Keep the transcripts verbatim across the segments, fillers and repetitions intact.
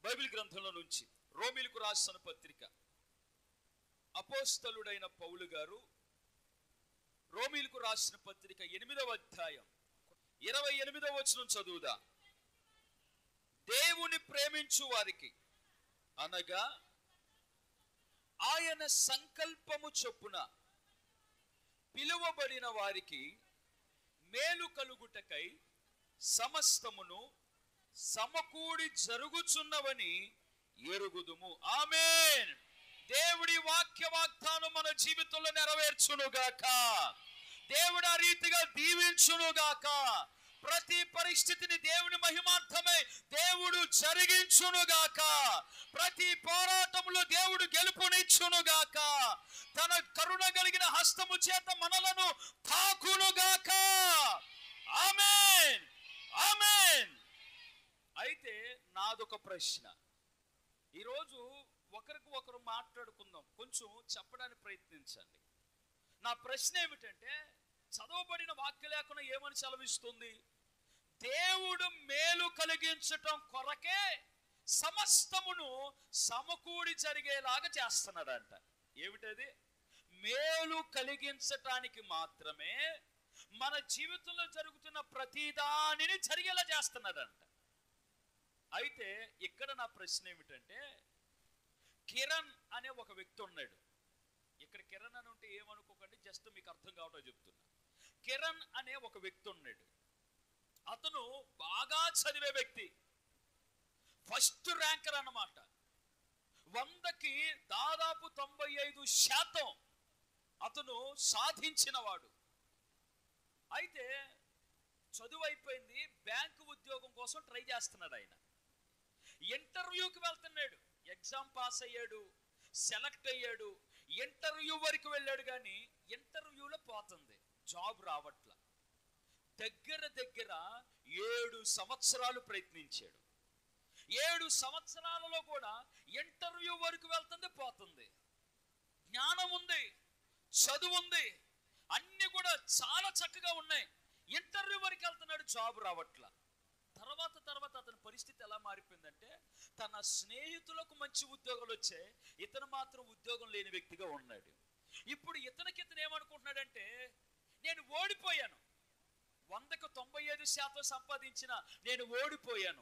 Bible గ్రంథంలో నుంచి రోమీలకు రాసిన పత్రిక అపోస్తలుడైన పౌలు గారు రోమీలకు రాసిన పత్రిక ఎనిమిదవ అధ్యాయం ఇరవై ఎనిమిదవ వచనం చదువుదా. దేవుని ప్రేమించు వారికి అనగా ఆయన సంకల్పము చొప్పున పిలువబడిన వారికి మేలు కలుగుటకై సమస్తమును సమకూడి జరుగుచున్నవని ఎరుగుదుము. ఆమేన్. దేవుడి వాక్య వాగ్దానం మన జీవితంలో నెరవేర్చునుగాక. దేవుడు ఆ రీతిగా దీవించునుగాక. ప్రతి పరిస్థితిని దేవుని మహిమార్థమై దేవుడు జరిగించునుగాక. ప్రతి పోరాటంలో దేవుడు గెలుపునిచ్చునుగాక. తన కరుణ కలిగిన హస్తము చేత మనలను తాకునుగాక. ఆమేన్, ఆమేన్. అయితే నాదొక ప్రశ్న. ఈరోజు ఒకరికి ఒకరు మాట్లాడుకుందాం, కొంచెం చెప్పడానికి ప్రయత్నించండి. నా ప్రశ్న ఏమిటంటే, చదవబడిన వాక్యలేఖనం ఏమని సెలవిస్తుంది? దేవుడు మేలు కలిగించటం కొరకే సమస్తమును సమకూడి జరిగేలాగా చేస్తున్నాడంట. ఏమిటది? మేలు కలిగించటానికి మాత్రమే మన జీవితంలో జరుగుతున్న ప్రతిదానిని జరిగేలా చేస్తున్నాడంట. అయితే ఇక్కడ నా ప్రశ్న ఏమిటంటే, కిరణ్ అనే ఒక వ్యక్తి ఉన్నాడు. ఇక్కడ కిరణ్ అని ఉంటే ఏమనుకోకండి, జస్ట్ మీకు అర్థం కావటం చెప్తున్నా. కిరణ్ అనే ఒక వ్యక్తి ఉన్నాడు. అతను బాగా చదివే వ్యక్తి, ఫస్ట్ ర్యాంకర్ అన్నమాట. వందకి దాదాపు తొంభై ఐదు శాతం అతను సాధించినవాడు. అయితే చదువు అయిపోయింది, బ్యాంకు ఉద్యోగం కోసం ట్రై చేస్తున్నాడు. ఆయన ఇంటర్వ్యూకి వెళ్తున్నాడు, ఎగ్జామ్ పాస్ అయ్యాడు, సెలెక్ట్ అయ్యాడు, ఇంటర్వ్యూ వరకు వెళ్ళాడు. కానీ ఇంటర్వ్యూలో పోతుంది, జాబ్ రావట్ల. దగ్గర దగ్గర ఏడు సంవత్సరాలు ప్రయత్నించాడు. ఏడు సంవత్సరాలలో కూడా ఇంటర్వ్యూ వరకు వెళ్తుంది, పోతుంది. జ్ఞానం ఉంది, చదువు ఉంది, అన్ని కూడా చాలా చక్కగా ఉన్నాయి. ఇంటర్వ్యూ వరకు వెళ్తున్నాడు, జాబ్ రావట్ల. తర్వాత తర్వాత అతని పరిస్థితి ఎలా మారిపోయిందంటే, తన స్నేహితులకు మంచి ఉద్యోగాలు వచ్చాయి, ఇతను మాత్రం ఉద్యోగం లేని వ్యక్తిగా ఉన్నాడు. ఇప్పుడు ఇతనికి ఇతను ఏమనుకుంటున్నాడంటే, నేను ఓడిపోయాను, వందకు తొంభై ఐదు శాతం సంపాదించిన నేను ఓడిపోయాను.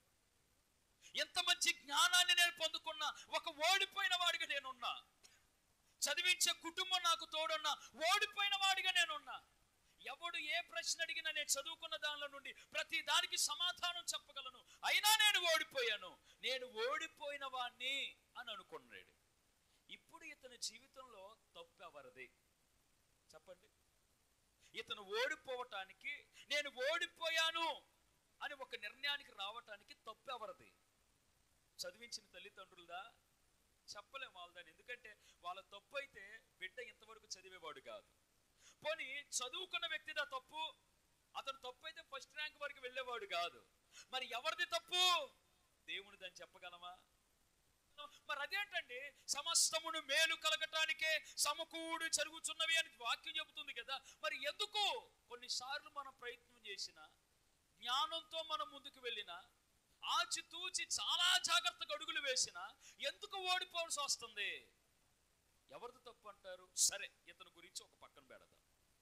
ఎంత మంచి జ్ఞానాన్ని నేను పొందుకున్నా, ఒక ఓడిపోయిన వాడిగా నేనున్నా. చదివించే కుటుంబం నాకు తోడున్నా, ఓడిపోయిన వాడిగా నేనున్నా. ఎవడు ఏ ప్రశ్న అడిగినా నేను చదువుకున్న దానిలో నుండి ప్రతి దానికి సమాధానం చెప్పగలను, అయినా నేను ఓడిపోయాను, నేను ఓడిపోయిన వాణ్ణి అని అనుకున్నాడు. ఇప్పుడు ఇతని జీవితంలో తప్పు ఎవరిది చెప్పండి? ఇతను ఓడిపోవటానికి, నేను ఓడిపోయాను అని ఒక నిర్ణయానికి రావటానికి తప్పు ఎవరిది? చదివించిన తల్లిదండ్రులదా? చెప్పలేము వాళ్ళదని. ఎందుకంటే వాళ్ళ తప్పు అయితే బిడ్డ ఇంతవరకు చదివేవాడు కాదు. పోనీ చదువుకున్న వ్యక్తిదా తప్పు? అతను తప్పు అయితే ఫస్ట్ ర్యాంక్ వరకు వెళ్ళేవాడు కాదు. మరి ఎవరిది తప్పు? దేవునిదని చెప్పగలమా? మరి అదేంటండి, సమస్తమును మేలు కలగటానికే సమకూడి జరుగుతున్నవి అని వాక్యం చెబుతుంది కదా. మరి ఎందుకు కొన్నిసార్లు మనం ప్రయత్నం చేసిన, జ్ఞానంతో మనం ముందుకు వెళ్ళినా, ఆచితూచి చాలా జాగ్రత్తగా అడుగులు వేసినా ఎందుకు ఓడిపోవాల్సి వస్తుంది? ఎవరిది తప్పు అంటారు? సరే, ఇతని గురించి ఒక పక్కన పెడదాం.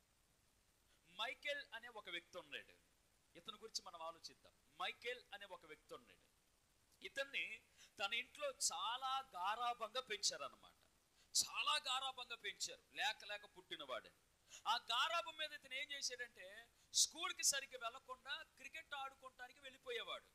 మైకేల్ అనే ఒక వ్యక్తి ఉన్నాడు. ఇతని గురించి మనం ఆలోచిద్దాం. మైకేల్ అనే ఒక వ్యక్తి ఉన్నాడు. ఇతన్ని తన ఇంట్లో చాలా గారాబంగా పెంచారన్నమాట. చాలా గారాబంగా పెంచారు, లేక లేక పుట్టినవాడని. ఆ గారాబం మీద ఇతను ఏం చేశాడంటే, స్కూల్కి సరిగ్గా వెళ్లకుండా క్రికెట్ ఆడుకోవటానికి వెళ్ళిపోయేవాడు.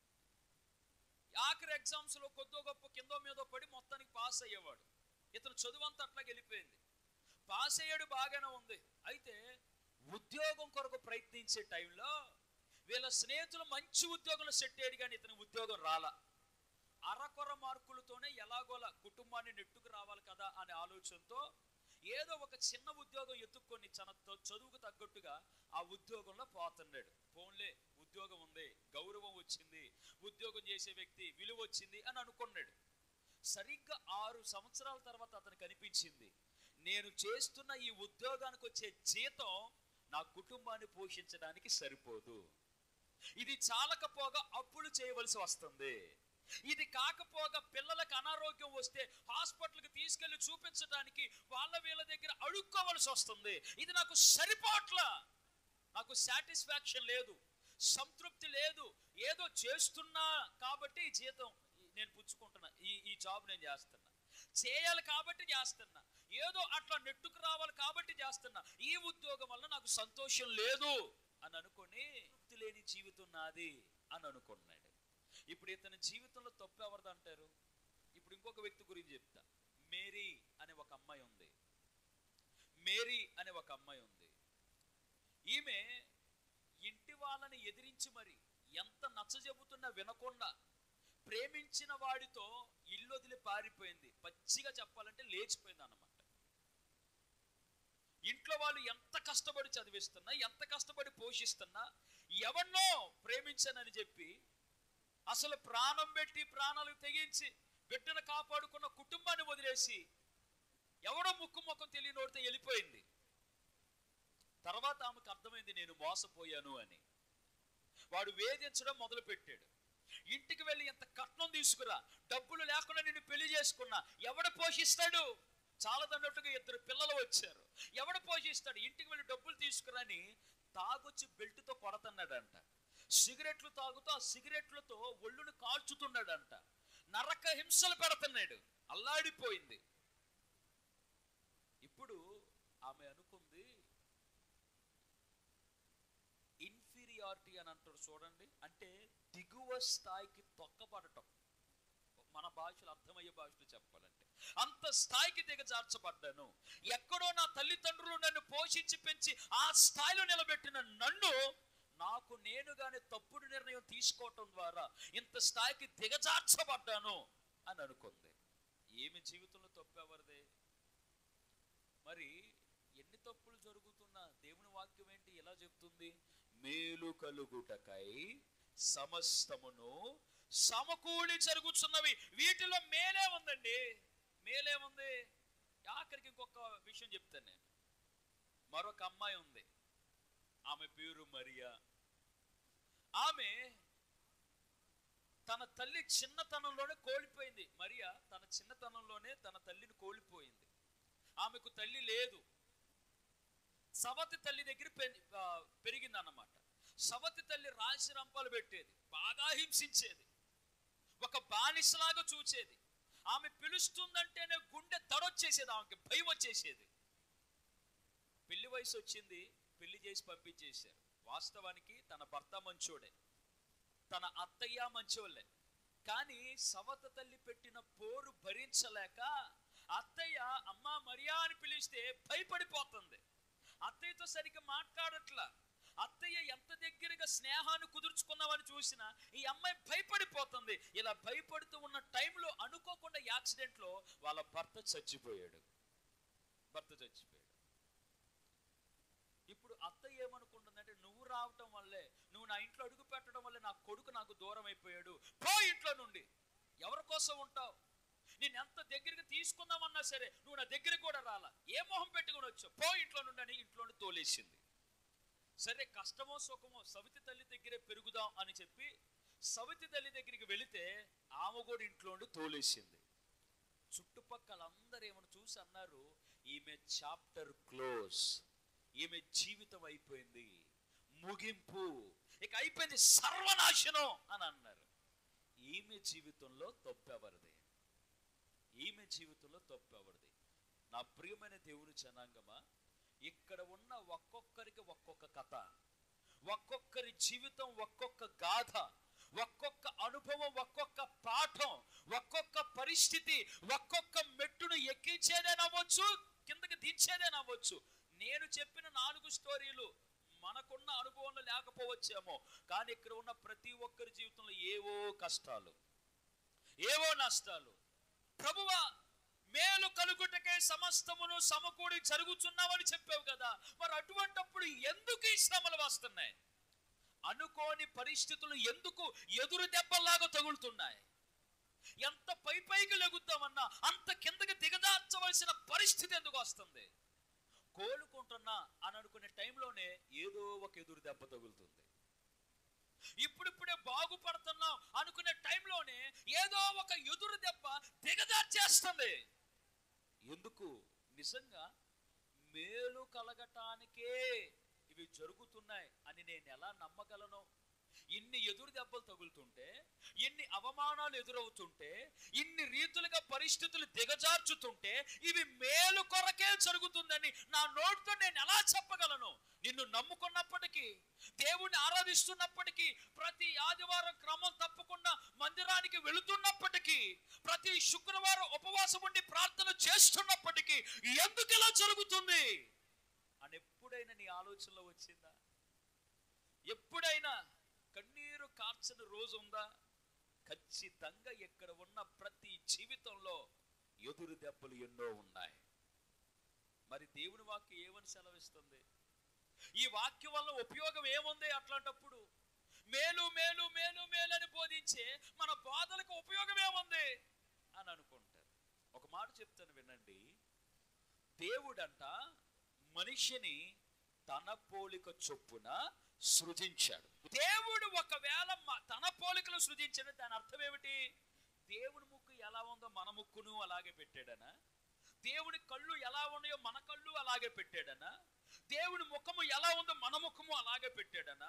ఆఖరి ఎగ్జామ్స్ లో కొద్దో గొప్ప కిందో మీదో పడి మొత్తానికి పాస్ అయ్యేవాడు. ఇతను చదువు అంతా అట్లా వెళ్ళిపోయింది. పాస్ అయ్యాడు, బాగానే ఉంది. అయితే ఉద్యోగం కొరకు ప్రయత్నించే టైంలో వీళ్ళ స్నేహితులు మంచి ఉద్యోగంలో సెట్ అయ్యాడు, కానీ ఇతని ఉద్యోగం రాలా. అరకొర మార్కులతోనే ఎలాగోలా కుటుంబాన్ని నెట్టుకు రావాలి కదా అనే ఆలోచనతో ఏదో ఒక చిన్న ఉద్యోగం ఎత్తుక్కొని తన చదువుకు తగ్గట్టుగా ఆ ఉద్యోగంలో పోతున్నాడు. పోన్లే, ఉద్యోగం ఉంది, గౌరవం వచ్చింది, ఉద్యోగం చేసే వ్యక్తి విలువ వచ్చింది అని అనుకున్నాడు. సరిగ్గా ఆరు సంవత్సరాల తర్వాత అతనికి అనిపించింది, నేను చేస్తున్న ఈ ఉద్యోగానికి వచ్చే జీతం నా కుటుంబాన్ని పోషించడానికి సరిపోదు, ఇది చాలకపోగా అప్పులు చేయవలసి వస్తుంది. ఇది కాకపోగా పిల్లలకు అనారోగ్యం వస్తే హాస్పిటల్కి తీసుకెళ్లి చూపించడానికి వాళ్ళ వీళ్ళ దగ్గర అడుక్కోవలసి వస్తుంది. ఇది నాకు సరిపోట్లా, నాకు సాటిస్ఫాక్షన్ లేదు, సంతృప్తి లేదు. ఏదో చేస్తున్నా కాబట్టి ఈ జీతం నేను పుచ్చుకుంటున్నా, ఈ ఈ జాబ్ నేను చేస్తున్నా, చేయాలి కాబట్టి చేస్తున్నా, ఏదో అట్లా నెట్టుకు రావాలి కాబట్టి చేస్తున్నా, ఈ ఉద్యోగం వల్ల నాకు సంతోషం లేదు అని అనుకుని తృప్తి లేని జీవితం నాది అని అనుకున్నాడు. ఇప్పుడు ఇతని జీవితంలో తప్పు ఎవరిది అంటారు? ఇప్పుడు ఇంకొక వ్యక్తి గురించి చెప్తా. మేరీ అనే ఒక అమ్మాయి ఉంది. మేరీ అనే ఒక అమ్మాయి ఉంది. ఈమె ఇంటి వాళ్ళని ఎదిరించి మరి ఎంత నచ్చజెబుతున్నా వినకుండా ప్రేమించిన వాడితో ఇల్లు వదిలి పారిపోయింది. పచ్చిగా చెప్పాలంటే లేచిపోయింది అన్నమాట. ఇంట్లో వాళ్ళు ఎంత కష్టపడి చదివిస్తున్నా, ఎంత కష్టపడి పోషిస్తున్నా, ఎవరినో ప్రేమించానని చెప్పి అసలు ప్రాణం పెట్టి ప్రాణాలకు తెగించి బిడ్డను కాపాడుకున్న కుటుంబాన్ని వదిలేసి ఎవడో ముక్కు ముఖం తెలియనోడితే వెళ్ళిపోయింది. తర్వాత ఆమెకు అర్థమైంది నేను మోసపోయాను అని. వాడు వేధించడం మొదలు పెట్టాడు. ఇంటికి వెళ్ళి ఎంత కట్నం తీసుకురా, డబ్బులు లేకుండా నిన్ను పెళ్లి చేసుకున్నా, ఎవడ పోషిస్తాడు? చాలదన్నట్టుగా ఇద్దరు పిల్లలు వచ్చారు, ఎవడ పోషిస్తాడు? ఇంటికి వెళ్ళి డబ్బులు తీసుకురాని తాగొచ్చి బెల్ట్తో కొడతన్నాడంట. సిగరెట్లు తాగుతూ ఆ సిగరెట్లతో ఒళ్ళును కాల్చుతున్నాడంట. నరక హింసలు పెడుతున్నాడు. అల్లాడిపోయింది. ఇప్పుడు ఆమె అనుకుంది, ఇన్ఫీరియారిటీ అని అంటారు చూడండి, అంటే దిగువ స్థాయికి తొక్కబడటం. మన భాషలో అర్థమయ్యే భాషలో చెప్పాలంటే అంత స్థాయికి దిగజార్చబడ్డాను. ఎక్కడో నా తల్లిదండ్రులు నన్ను పోషించి పెంచి ఆ స్థాయిలో నిలబెట్టిన నన్ను నాకు నేనుగానే తప్పుడు నిర్ణయం తీసుకోవటం ద్వారా ఇంత స్థాయికి దిగజార్చబడ్డాను అని అనుకుంది. ఏమి జీవితంలో తప్పు ఎవరిదే? మరి ఎన్ని తప్పులు జరుగుతున్నా దేవుని వాక్యం ఏంటి ఎలా చెప్తుంది? మేలు కలుగుటకై సమస్తమును సమకూడి జరుగుతున్నవి. వీటిలో మేలే ఉందండి. మేలే ఉంది. ఆఖరికి ఇంకొక విషయం చెప్తాను నేను. మరొక అమ్మాయి ఉంది, ఆమె పేరు మరియా. ఆమె తన తల్లి చిన్నతనంలోనే కోల్పోయింది. మరియా తన చిన్నతనంలోనే తన తల్లిని కోల్పోయింది. ఆమెకు తల్లి లేదు. సవతి తల్లి దగ్గర పెరిగింది అన్నమాట. సవతి తల్లి రాశి రంపాలు పెట్టేది, బాగా హింసించేది, ఒక బానిసలాగా చూచేది. ఆమె పిలుస్తుందంటేనే గుండె తడొచ్చేసేది, ఆమెకి భయం వచ్చేసేది. పెళ్లి వయసు వచ్చింది, పెళ్లి చేసి పంపించేశారు. వాస్తవానికి తన భర్త మంచోడే, తన అత్తయ్య మంచోళ్ళే. కానీ సవత తల్లి పెట్టిన పోరు భరించలేక అత్తయ్య అమ్మ మరియా అని పిలిస్తే భయపడిపోతుంది. అత్తయ్యతో సరిగ్గా మాట్లాడట్లా. అత్తయ్య ఎంత దగ్గరగా స్నేహాన్ని కుదుర్చుకున్నామని చూసినా ఈ అమ్మాయి భయపడిపోతుంది. ఇలా భయపడుతూ ఉన్న టైంలో అనుకోకుండా యాక్సిడెంట్ లో వాళ్ళ భర్త చచ్చిపోయాడు. భర్త చచ్చిపోయాడు. ఇప్పుడు అత్తయ్య ఏమనుకుంటుందంటే, నువ్వు రావటం వల్లే, నువ్వు నా ఇంట్లో అడుగు పెట్టడం వల్లే నా కొడుకు నాకు దూరం అయిపోయాడు, పో ఇంట్లో నుండి. ఎవరి కోసం ఉంటావు? నేను ఎంత దగ్గరికి తీసుకుందామన్నా సరే నువ్వు నా దగ్గరికి కూడా రాలా, ఏ మొహం పెట్టుకుని వచ్చావు, పో ఇంట్లో నుండి అని ఇంట్లో నుండి తోలేసింది. సరే కష్టమో సుఖమో సవితి తల్లి దగ్గరే పెరుగుదాం అని చెప్పి సవితి తల్లి దగ్గరికి వెళితే ఆమె కూడా ఇంట్లో నుండి తోలేసింది. చుట్టుపక్కల అందరూ ఏమని చూసి అన్నారు, ఈమె చాప్టర్ క్లోజ్, ఈమె జీవితం అయిపోయింది, ముగింపు, ఇక అయిపోయింది, సర్వనాశనం అని అన్నారు. ఈమె జీవితంలో తప్పెవరిది? ఈమె జీవితంలో తప్పెవరిది? నా ప్రియమైన దేవుని జనాంగమా, ఇక్కడ ఉన్న ఒక్కొక్కరికి ఒక్కొక్క కథ, ఒక్కొక్కరి జీవితం ఒక్కొక్క గాథ, ఒక్కొక్క అనుభవం ఒక్కొక్క పాఠం, ఒక్కొక్క పరిస్థితి ఒక్కొక్క మెట్టును ఎక్కించేదేనవచ్చు, కిందకి దించేదేనవచ్చు. నేను చెప్పిన నాలుగు స్టోరీలు మనకున్న అనుభవంలో లేకపోవచ్చేమో, కానీ ఇక్కడ ఉన్న ప్రతి ఒక్కరి జీవితంలో ఏవో కష్టాలు, ఏవో నష్టాలు. ప్రభువా, మేలు కలుగుటకే సమస్తమును సమకూడి జరుగుతున్నావని చెప్పావు కదా, మరి అటువంటప్పుడు ఎందుకు ఈ శ్రమలు వస్తున్నాయి? అనుకోని పరిస్థితులు ఎందుకు ఎదురు దెబ్బల్లాగా తగులుతున్నాయి? ఎంత పై పైకి లెగుద్దామన్నా అంత కిందకి దిగదార్చవలసిన పరిస్థితి ఎందుకు వస్తుంది? కోలుకుంటున్నా అని అనుకునే టైంలోనే ఏదో ఒక ఎదురు దెబ్బ తగులుతుంది. ఇప్పుడిప్పుడే బాగుపడుతున్నాం అనుకునే టైంలోనే ఏదో ఒక ఎదురు దెబ్బ దిగజార్చేస్తుంది. ఎందుకు? నిజంగా మేలు కలగటానికే ఇవి జరుగుతున్నాయి అని నేను ఎలా నమ్మగలను? ఇన్ని ఎదురు దెబ్బలు తగులుతుంటే, ఇన్ని అవమానాలు ఎదురవుతుంటే, ఇన్ని రీతులుగా పరిస్థితులు దిగజార్చుతుంటే ఇవి మేలు కొరకే జరుగుతుందని నా నోటితో నేను ఎలా చెప్పగలను? నిన్ను నమ్ముకున్నప్పటికీ, దేవుణ్ణి ఆరాధిస్తున్నప్పటికీ, ప్రతి ఆదివారం క్రమం తప్పకుండా మందిరానికి వెళుతున్నప్పటికీ, ప్రతి శుక్రవారం ఉపవాసం ఉండి ప్రార్థన చేస్తున్నప్పటికీ ఎందుకు ఇలా జరుగుతుంది అని ఎప్పుడైనా నీ ఆలోచనలో వచ్చిందా? ఎప్పుడైనా కన్నీరు కార్చని రోజు ఉందా? ఖచ్చితంగా ఇక్కడ ఉన్న ప్రతి జీవితంలో ఎదురు దెబ్బలు ఎన్నో ఉన్నాయి. మరి దేవుని వాక్యం ఏమని సెలవిస్తుంది? ఈ వాక్యం వల్ల ఉపయోగం ఏముంది? అట్లాంటప్పుడు మేలు మేలు మేలు మేలు అని బోధించే మన బోధలకు ఉపయోగం ఏముంది అని అనుకుంటారు. ఒక మాట చెప్తాను వినండి. దేవుడంట మనిషిని తన పోలిక చొప్పున సృజించాడు. దేవుడు ఒకవేళ తన పోలికలు సృజించాడు, దాని అర్థం ఏమిటి? దేవుని ముక్కు ఎలా ఉందో మన ముక్కును అలాగే పెట్టాడనా? దేవుని కళ్ళు ఎలా ఉన్నాయో మన కళ్ళు అలాగే పెట్టాడనా? దేవుని ముఖము ఎలా ఉందో మన ముఖము అలాగే పెట్టాడనా?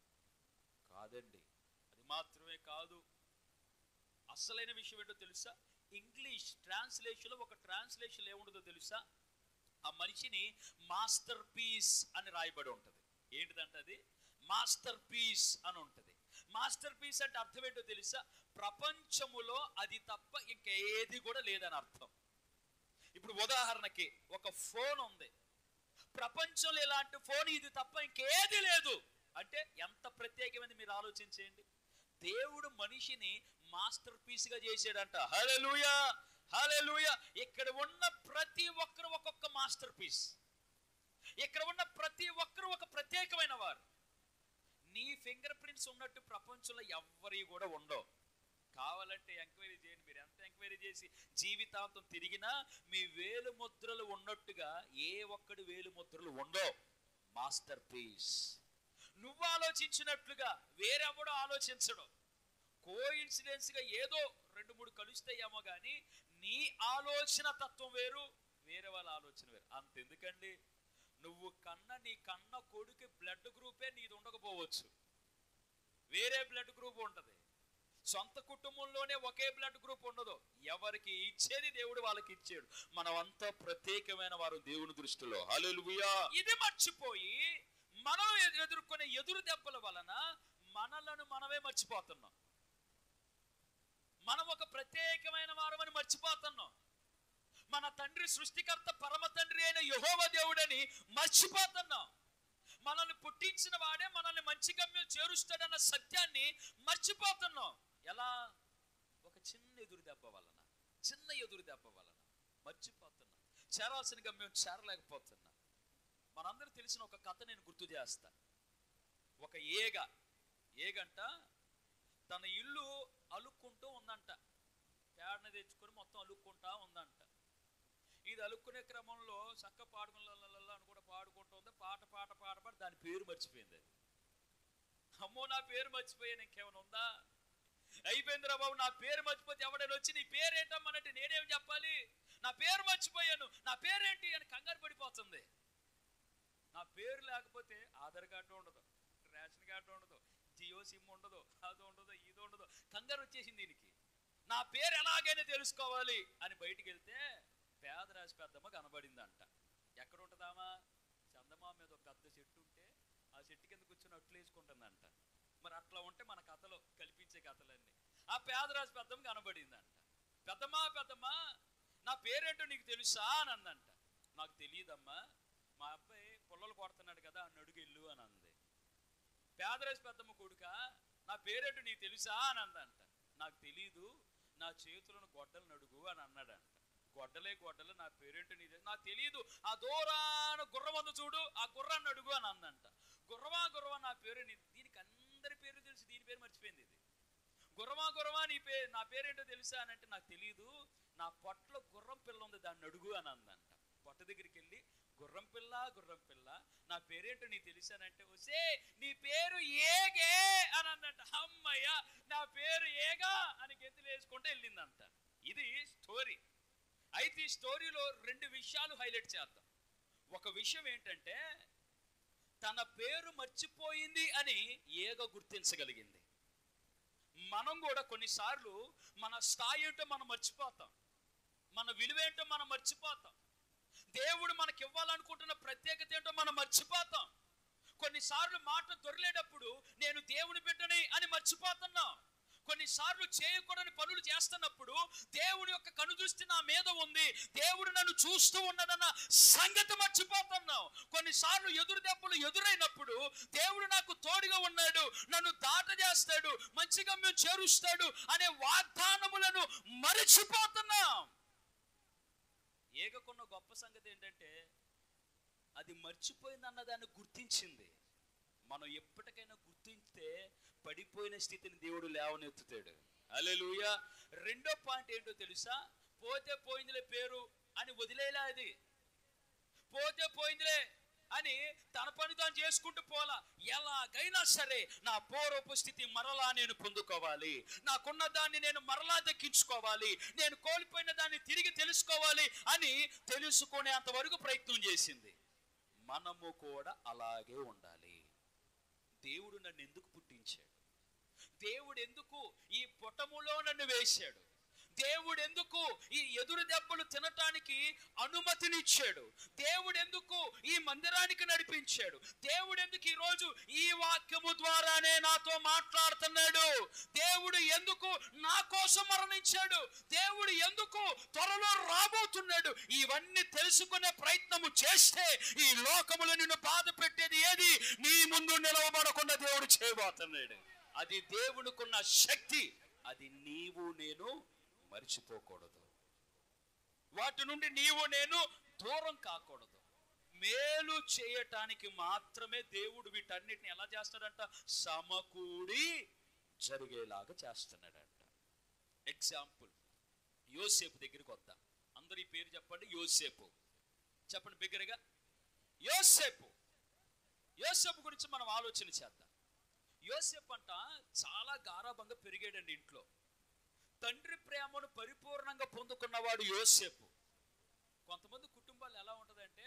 కాదండి. అది మాత్రమే కాదు. అసలైన విషయం ఏంటో తెలుసా? ఇంగ్లీష్ ట్రాన్స్లేషన్ లో ఒక ట్రాన్స్లేషన్ ఏముంటుందో తెలుసా? ఆ మనిషిని మాస్టర్ పీస్ అని రాయబడి ఉంటది. ఏంటిదంట అది? మాస్టర్ పీస్ అని ఉంటది. మాస్టర్ పీస్ అంటే అర్థం ఏంటో తెలుసా? ప్రపంచములో అది తప్ప ఇంకేది కూడా లేదని అర్థం. ఇప్పుడు ఉదాహరణకి ఒక ఫోన్ ఉంది, ప్రపంచంలో ఇలాంటి ఫోన్ ఇది తప్ప ఇంకేది లేదు అంటే ఎంత ప్రత్యేకమైనది మీరు ఆలోచించేయండి. దేవుడు మనిషిని మాస్టర్ పీస్ గా చేసాడంట. హల్లెలూయా, హల్లెలూయా. ఇక్కడ ఉన్న ప్రతి ఒక్కరు ఒక్కొక్క మాస్టర్ పీస్. ఇక్కడ ఉన్న ప్రతి ఒక్కరు ఒక ప్రత్యేకమైన వారు. నీ ఫింగర్ ప్రింట్స్ ఉన్నట్టు ప్రపంచంలో ఎవ్వరి కూడా ఉండవు. కావాలంటే ఎంక్వైరీ చేయండి. మీరు ఎంత ఎంక్వైరీ చేసి జీవితాంతం తిరిగినా మీ వేలు ముద్రలు ఉన్నట్టుగా ఏ ఒక్కడి వేలు ముద్రలు ఉండవు. Masterpiece. నువ్వు ఆలోచించినట్లుగా వేరెవడో ఆలోచించడు. కోఇన్సిడెన్స్ గా ఏదో రెండు మూడు కలుస్తాయేమో కానీ నీ ఆలోచన తత్వం వేరు, వేరే వాళ్ళ ఆలోచన వేరు. అంతెందుకండి, నువ్వు కన్న నీ కన్న కొడుకు బ్లడ్ గ్రూపే నీది ఉండకపోవచ్చు, వేరే బ్లడ్ గ్రూప్ ఉంటది. సొంత కుటుంబంలోనే ఒకే బ్లడ్ గ్రూప్ ఉండదు. ఎవరికి ఇచ్చేది దేవుడు వాళ్ళకి ఇచ్చాడు. మనం అంతా ప్రత్యేకమైన వారు దేవుని దృష్టిలో. హల్లెలూయా. ఇది మర్చిపోయి మనం ఎదుర్కొనే ఎదురు దెబ్బల వలన మనలను మనమే మర్చిపోతున్నాం. మనం ఒక ప్రత్యేకమైన వారమని మర్చిపోతున్నాం. మన తండ్రి సృష్టికర్త పరమ తండ్రి అయిన యెహోవా దేవుడని మర్చిపోతున్నాం. మనల్ని పుట్టించిన వాడే మనల్ని మంచి గమ్యం చేరుస్తాడన్న సత్యాన్ని మర్చిపోతున్నాం. ఎలా? ఒక చిన్న ఎదురు దెబ్బ వలన, చిన్న ఎదురు దెబ్బ వలన మర్చిపోతున్నాం. చేరాల్సిన గమ్యం చేరలేకపోతున్నా. మనందరూ తెలిసిన ఒక కథ నేను గుర్తు చేస్తా. ఒక ఏగ ఏగంట తన ఇల్లు అలుక్కుంటూ ఉందంట. పేడని తెచ్చుకొని మొత్తం అలుక్కుంటా ఉందంట. ఇది అలుక్కునే క్రమంలో చక్క పాడుకుల అని కూడా పాడుకుంటూ ఉంది. పాట పాట పాట పాట దాని పేరు మర్చిపోయింది. అది అమ్మో నా పేరు మర్చిపోయాను, ఇంకేమైనా ఉందా? అయిపోయిందిరా బాబు, నా పేరు మర్చిపోతే ఎవడైనా వచ్చి నీ పేరేంటమ్మనంటే నేనేం చెప్పాలి? నా పేరు మర్చిపోయాను, నా పేరేంటి అని కంగారు పడిపోతుంది. నా పేరు లేకపోతే ఆధార్ కార్డు ఉండదు, రేషన్ కార్డు ఉండదు, జియో సిమ్ ఉండదు, అది ఉండదు, ఇది ఉండదు. కంగారు వచ్చేసింది దీనికి. నా పేరు ఎలాగైనా తెలుసుకోవాలి అని బయటికి వెళ్తే పేదరాశి పెద్దమ్మ కనబడిందంట. ఎక్కడ ఉంటుందామా? చందమామ మీద ఒక పెద్ద చెట్టు ఉంటే ఆ చెట్టు కింద కూర్చొని అట్లు వేసుకుంటుందంట. మరి అట్లా ఉంటే మన కథలో కల్పించే కథలన్నీ. ఆ పేదరాశి పెద్దమ్మ కనబడిందంట. పెద్దమ్మా పెద్దమ్మా నా పేరేంటో నీకు తెలుసా అని అందంట. నాకు తెలియదమ్మా, మా అబ్బాయి పుల్లలు కొడుతున్నాడు కదా అని అడుగు ఇల్లు అని అంది. పేదరాశి పెద్దమ్మ కొడుక నా పేరేంటో నీకు తెలుసా అని అందంట. నాకు తెలీదు, నా చేతులను గొడ్డలను అడుగు అని అన్నాడంట. గొడ్డలే గొడ్డలు, నా పేరేంటో నీ నాకు తెలియదు, ఆ దూరాన గుర్రం ఉంది చూడు, ఆ గుర్రాన్ని అడుగు అని అందంట. గుర్రమా గుర్రమా నా పేరు, దీనికి అందరి పేరు తెలుసు, దీని పేరు మర్చిపోయింది. ఇది గుర్రమా గుర్రమా నీ పేరు, నా పేరేంటో తెలుసా అని అంటే నాకు తెలియదు, నా పొట్టలో గుర్రం పిల్ల ఉంది దాన్ని అడుగు అని అందంట. కొట్ట దగ్గరికి వెళ్ళి, గుర్రం పిల్ల గుర్రం పిల్ల నా పేరేంటో నీకు తెలిసానంటే, వసే నీ పేరు ఏగే అని అన్నట్టు. అమ్మయ్య నా పేరు ఏగా అని గెంతులు వేసుకుంటూ వెళ్ళిందంట. ఇది స్టోరీ. అయితే ఈ స్టోరీలో రెండు విషయాలు హైలైట్ చేద్దాం. ఒక విషయం ఏంటంటే, తన పేరు మర్చిపోయింది అని ఏగ గుర్తించగలిగింది. మనం కూడా కొన్నిసార్లు మన స్థాయి ఏంటో మనం మర్చిపోతాం, మన విలువ ఏంటో మనం మర్చిపోతాం, దేవుడు మనకి ఇవ్వాలనుకుంటున్న ప్రత్యేకత ఏంటో మనం మర్చిపోతాం. కొన్నిసార్లు మాట దొరిలేటప్పుడు నేను దేవుని బిడ్డని అని మర్చిపోతున్నాం. కొన్నిసార్లు చేయకూడని పనులు చేస్తున్నప్పుడు దేవుడి యొక్క కనుదృష్టి నా మీద ఉంది, దేవుడు నన్ను చూస్తూ ఉన్నదన్న సంగతి మర్చిపోతున్నాం. కొన్నిసార్లు ఎదురు దెబ్బలు ఎదురైనప్పుడు దేవుడు నాకు తోడుగా ఉన్నాడు, నన్ను దాట చేస్తాడు, మంచి గమ్యం చేరుస్తాడు అనే వాగ్దానములను మర్చిపోతున్నాం. ఏగకున్న గొప్ప సంగతి ఏంటంటే, అది మర్చిపోయింది అన్నదాన్ని గుర్తించింది. మనం ఎప్పటికైనా గుర్తించితే పడిపోయిన స్థితిని దేవుడు లేవనెత్తుతాడు. హల్లెలూయా. రెండో పాయింట్ ఏంటో తెలుసా? పోతే పోయిందిలే పేరు అని వదిలేలా. అది పోతే పోయిందిలే అని తన పని తాను చేసుకుంటూ పోలా. ఎలాగైనా సరే నా పూర్వపు స్థితి మరలా నేను పొందుకోవాలి, నాకున్న దాన్ని నేను మరలా దక్కించుకోవాలి, నేను కోల్పోయిన దాన్ని తిరిగి తెలుసుకోవాలి అని తెలుసుకునే అంతవరకు ప్రయత్నం చేసింది. మనము కూడా అలాగే ఉండాలి. దేవుడు నన్ను ఎందుకు పుట్టించాడు? దేవుడు ఎందుకు ఈ పొటములో నన్ను వేశాడు? దేవుడు ఎందుకు ఈ ఎదురు దెబ్బలు తినటానికి అనుమతినిచ్చాడు? దేవుడు ఎందుకు ఈ మందిరానికి నడిపించాడు? దేవుడు ఎందుకు ఈ రోజు ఈ వాక్యము ద్వారానే నాతో మాట్లాడుతున్నాడు? దేవుడు ఎందుకు నా కోసం మరణించాడు? దేవుడు ఎందుకు త్వరలో రాబోతున్నాడు? ఇవన్నీ తెలుసుకునే ప్రయత్నము చేస్తే ఈ లోకములో నిన్ను బాధ పెట్టేది ఏది నీ ముందు నిలవబడకుండా దేవుడు చేయబోతున్నాడు. అది దేవుడికున్న శక్తి. అది నీవు నేను మర్చిపోకూడదు. వాటి నుండి నీవు నేను దూరం కాకూడదు. మేలు చేయటానికి మాత్రమే దేవుడు వీటన్నిటిని ఎలా చేస్తాడంట? సమకూడి జరిగేలాగా చేస్తున్నాడంట. ఎగ్జాంపుల్, యోసేపు దగ్గరికి వద్దాం. అందరూ ఈ పేరు చెప్పండి. యోసేపు చెప్పండి బిగ్గరగా. యోసేపు యోసేపు గురించి మనం ఆలోచన చేద్దాం. యోసేపు అంట చాలా గారాబంగా పెరిగాడండి ఇంట్లో. తండ్రి ప్రేమను పరిపూర్ణంగా పొందుకున్నవాడు యోసేపు. కొంతమంది కుటుంబాలు ఎలా ఉంటుందంటే,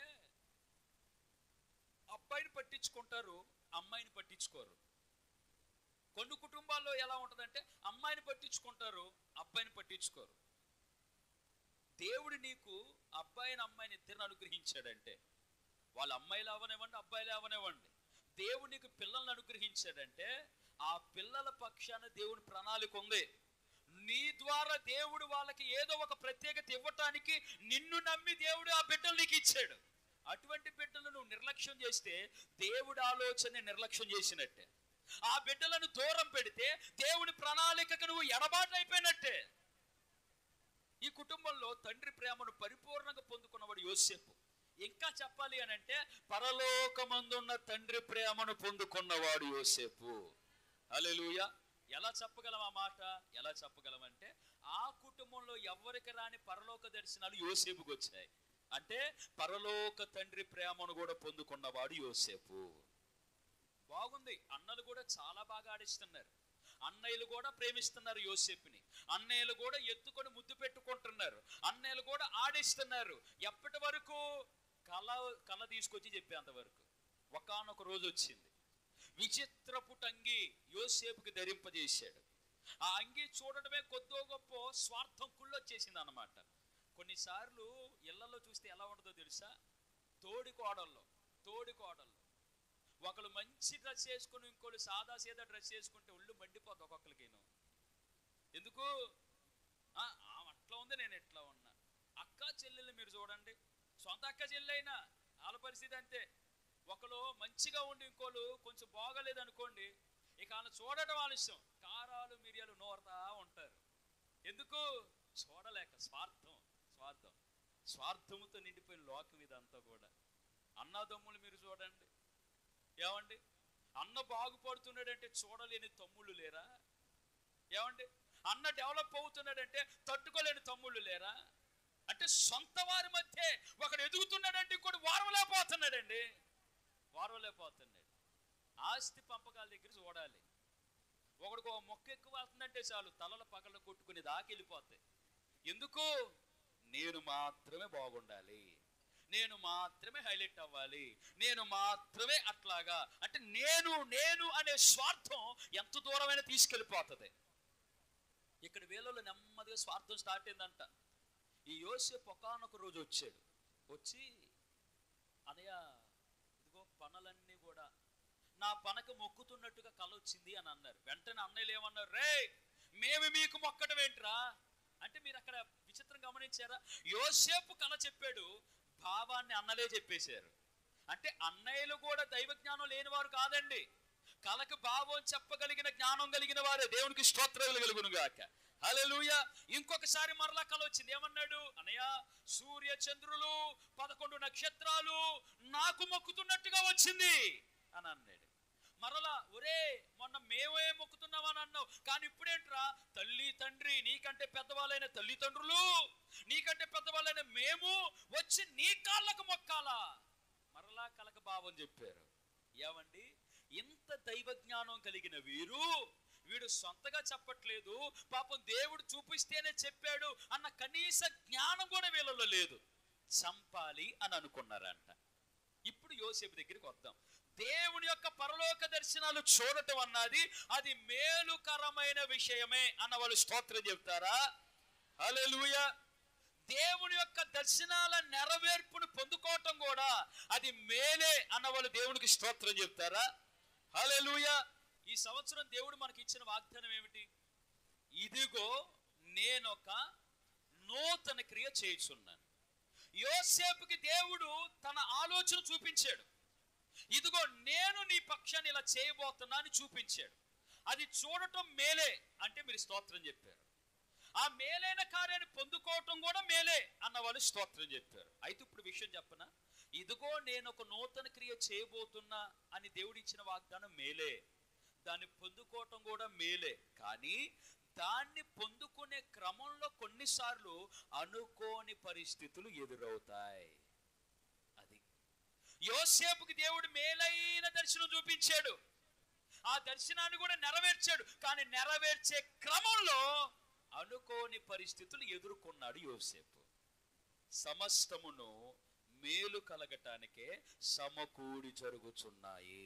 అబ్బాయిని పట్టించుకుంటారు, అమ్మాయిని పట్టించుకోరు. కొన్ని కుటుంబాల్లో ఎలా ఉంటుందంటే, అమ్మాయిని పట్టించుకుంటారు, అబ్బాయిని పట్టించుకోరు. దేవుడు నీకు అబ్బాయిని అమ్మాయిని ఇద్దరిని అనుగ్రహించాడంటే, వాళ్ళ అమ్మాయిలు అవనివ్వండి, అబ్బాయిలు అవనివ్వండి, దేవుడు నీకు పిల్లల్ని అనుగ్రహించాడంటే ఆ పిల్లల పక్షాన దేవుని ప్రణాళిక ఉంది. నీ ద్వారా దేవుడు వాళ్ళకి ఏదో ఒక ప్రత్యేకత ఇవ్వటానికి నిన్ను నమ్మి దేవుడు ఆ బిడ్డలు నీకు ఇచ్చాడు. అటువంటి బిడ్డలను నువ్వు నిర్లక్ష్యం చేస్తే దేవుడి ఆలోచన నిర్లక్ష్యం చేసినట్టే. ఆ బిడ్డలను దూరం పెడితే దేవుడి ప్రణాళికకు నువ్వు ఎడబాటు అయిపోయినట్టే. ఈ కుటుంబంలో తండ్రి ప్రేమను పరిపూర్ణంగా పొందుకున్నవాడు యోసేపు. ఇంకా చెప్పాలి అని అంటే, పరలోకమందున్న తండ్రి ప్రేమను పొందుకున్నవాడు యోసేపు. హల్లెలూయా. ఎలా చెప్పగలం ఆ మాట? ఎలా చెప్పగలం అంటే, ఆ కుటుంబంలో ఎవరికి రాని పరలోక దర్శనాలు యోసేపుకి వచ్చాయి. అంటే పరలోక తండ్రి ప్రేమను కూడా పొందుకున్నవాడు యోసేపు. బాగుంది. అన్నలు కూడా చాలా బాగా ఆడిస్తున్నారు, అన్నయ్యలు కూడా ప్రేమిస్తున్నారు యోసేపుని, అన్నయ్యలు కూడా ఎత్తుకొని ముద్దు పెట్టుకుంటున్నారు, అన్నయ్యలు కూడా ఆడిస్తున్నారు. ఎప్పటి వరకు? కళ కళ తీసుకొచ్చి చెప్పేంత వరకు. ఒకానొక రోజు వచ్చింది, విచిత్రపుట అంగి యోసేపుకి ధరింపజేశాడు. ఆ అంగి చూడటమే కొద్దో గొప్ప స్వార్థం కుళ్ళొచ్చేసింది అన్నమాట. కొన్నిసార్లు ఇళ్లలో చూస్తే ఎలా ఉంటుందో తెలుసా? తోడి కోడల్లో తోడి కోడల్లో ఒకళ్ళు మంచి డ్రెస్ వేసుకుని ఇంకోళ్ళు సాదా సీదా డ్రెస్ వేసుకుంటే ఒళ్ళు మండిపోద్ది ఒక్కొక్కరికేను. ఎందుకు? అట్లా ఉంది, నేను ఎట్లా ఉన్నా. అక్క చెల్లెలు మీరు చూడండి, సొంత అక్క చెల్లెైనా వాళ్ళ పరిస్థితి అంతే. ఒకరు మంచిగా ఉండి ఇంకోళ్ళు కొంచెం బాగలేదు అనుకోండి, ఇక వాళ్ళు చూడటం వాళ్ళ ఇష్టం, కారాలు మిరియాలు నోరుతా ఉంటారు. ఎందుకు? చూడలేక. స్వార్థం స్వార్థం స్వార్థముతో నిండిపోయిన లోకం ఇదంతా కూడా. అన్నదమ్ములు మీరు చూడండి, ఏమండి, అన్న బాగుపడుతున్నాడంటే చూడలేని తమ్ముళ్ళు లేరా? ఏమండి, అన్న డెవలప్ అవుతున్నాడంటే తట్టుకోలేని తమ్ముళ్ళు లేరా? అంటే సొంత వారి మధ్య ఒకడు ఎదుగుతున్నాడంటే ఇంకోటి వారవలేకపోతున్నాడండి, వారవలేకపోతున్నాడు. ఆస్తి పంపకాల దగ్గర చూడాలి. ఒకడికి ఒక మొక్క ఎక్కువ అవుతుందంటే చాలు తలల పగల కొట్టుకుని దాకా వెళ్ళిపోతాయి. ఎందుకు? నేను మాత్రమే బాగుండాలి, నేను మాత్రమే హైలైట్ అవ్వాలి, నేను మాత్రమే అట్లాగా. అంటే నేను నేను అనే స్వార్థం ఎంత దూరమైనా తీసుకెళ్ళిపోతుంది. ఇక్కడ వేళల్లో నెమ్మదిగా స్వార్థం స్టార్ట్ అయిందంట. ఈ యోసేపు ఒకానొక రోజు వచ్చాడు. వచ్చి అనయ్య ఇదిగో పనులన్నీ కూడా నా పనకు మొక్కుతున్నట్టుగా కల వచ్చింది అని అన్నారు. వెంటనే అన్నయ్యలు ఏమన్నారు? రే మేము మీకు మొక్కడం ఏంట్రా అంటే, మీరు అక్కడ విచిత్రం గమనించారా? యోసేపు కల చెప్పాడు, భావాన్ని అన్నలే చెప్పేశారు. అంటే అన్నయ్యలు కూడా దైవ జ్ఞానం లేనివారు కాదండి, కలకు భావం చెప్పగలిగిన జ్ఞానం కలిగిన వారే. దేవునికి స్తోత్రాలు కలుగును గాక. హల్లెలూయా. ఇంకొకసారి మరలా కల వచ్చింది. ఏమన్నాడు? అన్నయ్య సూర్య చంద్రులు పదకొండు నక్షత్రాలు నాకు మొక్కుతున్నట్టుగా వచ్చింది అని అన్నాడు. మరలా ఒరే మొన్న మేమే మొక్కుతున్నామని అన్నావు, కానీ ఇప్పుడేంట్రా? తల్లి తండ్రి నీకంటే పెద్దవాళ్ళైన తల్లిదండ్రులు, నీకంటే పెద్దవాళ్ళైన మేము వచ్చి నీ కాళ్ళకు మొక్కాలా? మరలా కలక భావం చెప్పారు. ఏమండి, ఇంత దైవ జ్ఞానం కలిగిన వీరు, వీడు సొంతగా చెప్పట్లేదు, పాపం దేవుడు చూపిస్తేనే చెప్పాడు అన్న కనీస జ్ఞానం కూడా వీళ్ళలో లేదు. చంపాలి అని అనుకున్నారంట. ఇప్పుడు యోసేపు దగ్గరికి వద్దాం. దేవుని యొక్క పరలోక దర్శనాలు చూడటం అన్నది అది మేలుకరమైన విషయమే అన్న వాళ్ళు స్తోత్రం చెప్తారా? హల్లెలూయా. దేవుని యొక్క దర్శనాల నెరవేర్పును పొందుకోవటం కూడా అది మేలే అన్న వాళ్ళు దేవునికి స్తోత్రం చెప్తారా? హల్లెలూయా. ఈ సంవత్సరం దేవుడు మనకి ఇచ్చిన వాగ్దానం ఏమిటి? ఇదిగో నేనొక నూతన క్రియ చేయుచున్నాను. యోసేపుకి దేవుడు తన ఆలోచన చూపించాడు. ఇదిగో నేను నీ పక్షాన్ని ఇలా చేయబోతున్నా అని చూపించాడు. అది చూడటం మేలే అంటే మీరు స్తోత్రం చెప్పారు. ఆ మేలైన కార్యాన్ని పొందుకోవటం కూడా మేలే అన్న వాళ్ళు స్తోత్రం చెప్పారు. అయితే ఇప్పుడు విషయం చెప్పనా? ఇదిగో నేను ఒక నూతన క్రియ చేయబోతున్నా అని దేవుడు ఇచ్చిన వాగ్దానం మేలే, దాన్ని పొందుకోవటం కూడా మేలే. కానీ దాన్ని పొందుకునే క్రమంలో కొన్నిసార్లు అనుకోని పరిస్థితులు ఎదురవుతాయి. అది యోసేపుకి దేవుడు మేలైన దర్శనం చూపించాడు, ఆ దర్శనాన్ని కూడా నెరవేర్చాడు. కానీ నెరవేర్చే క్రమంలో అనుకోని పరిస్థితులు ఎదుర్కొన్నాడు యోసేపు. సమస్తమును మేలు కలగటానికే సమకూడి జరుగుచున్నాయి.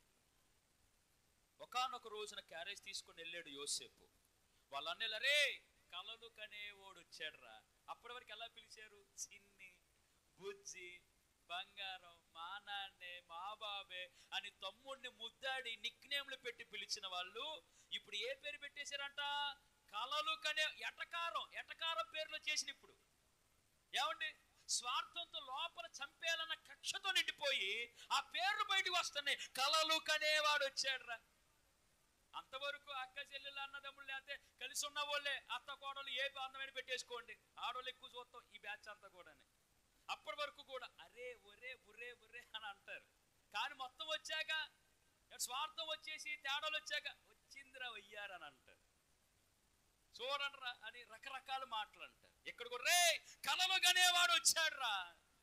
ఒకానొక రోజున క్యారేజ్ తీసుకొని వెళ్ళాడు యోసేపు. వాళ్ళ అన్నయ్యలు, రే కలలు కనేవాడు వచ్చాడురా. అప్పటి వరకు ఎలా పిలిచారు? చిన్ని, బుజ్జి, బంగారం, మా నాన్నే, మా బాబే అని తమ్ముడిని ముద్దాడి నిక్నేమ్లు పెట్టి పిలిచిన వాళ్ళు ఇప్పుడు ఏ పేరు పెట్టేశారంట? కలలు కనే ఎటకారం ఎటకారం పేర్లు చేసిన. ఇప్పుడు ఏమండి, స్వార్థంతో లోపల చంపేయాలన్న కక్షతో నిండిపోయి ఆ పేర్లు బయటకు వస్తున్నాయి. కలలు కనేవాడు వచ్చాడురా. అంతవరకు అక్క చెల్లెలు అన్నదమ్ముళ్ళు లేకపోతే కలిసి ఉన్న వాళ్ళే అత్త కోడలు ఏ అందమైన పెట్టేసుకోండి, ఆడవాళ్ళు ఎక్కువ చూస్తాం ఈ బ్యాచ్ అంతా కూడా. అప్పటి వరకు కూడా అరే ఒరే బుర్రే బుర్రే అని అంటారు. కానీ మొత్తం వచ్చాక స్వార్థం వచ్చేసి తేడాలు వచ్చాక వచ్చిందిరా వయ్యారని అంటారు. చూడండిరా అని రకరకాల మాటలు అంటారు. ఇక్కడ కూడా రే కలలు కనేవాడు వచ్చాడు రా.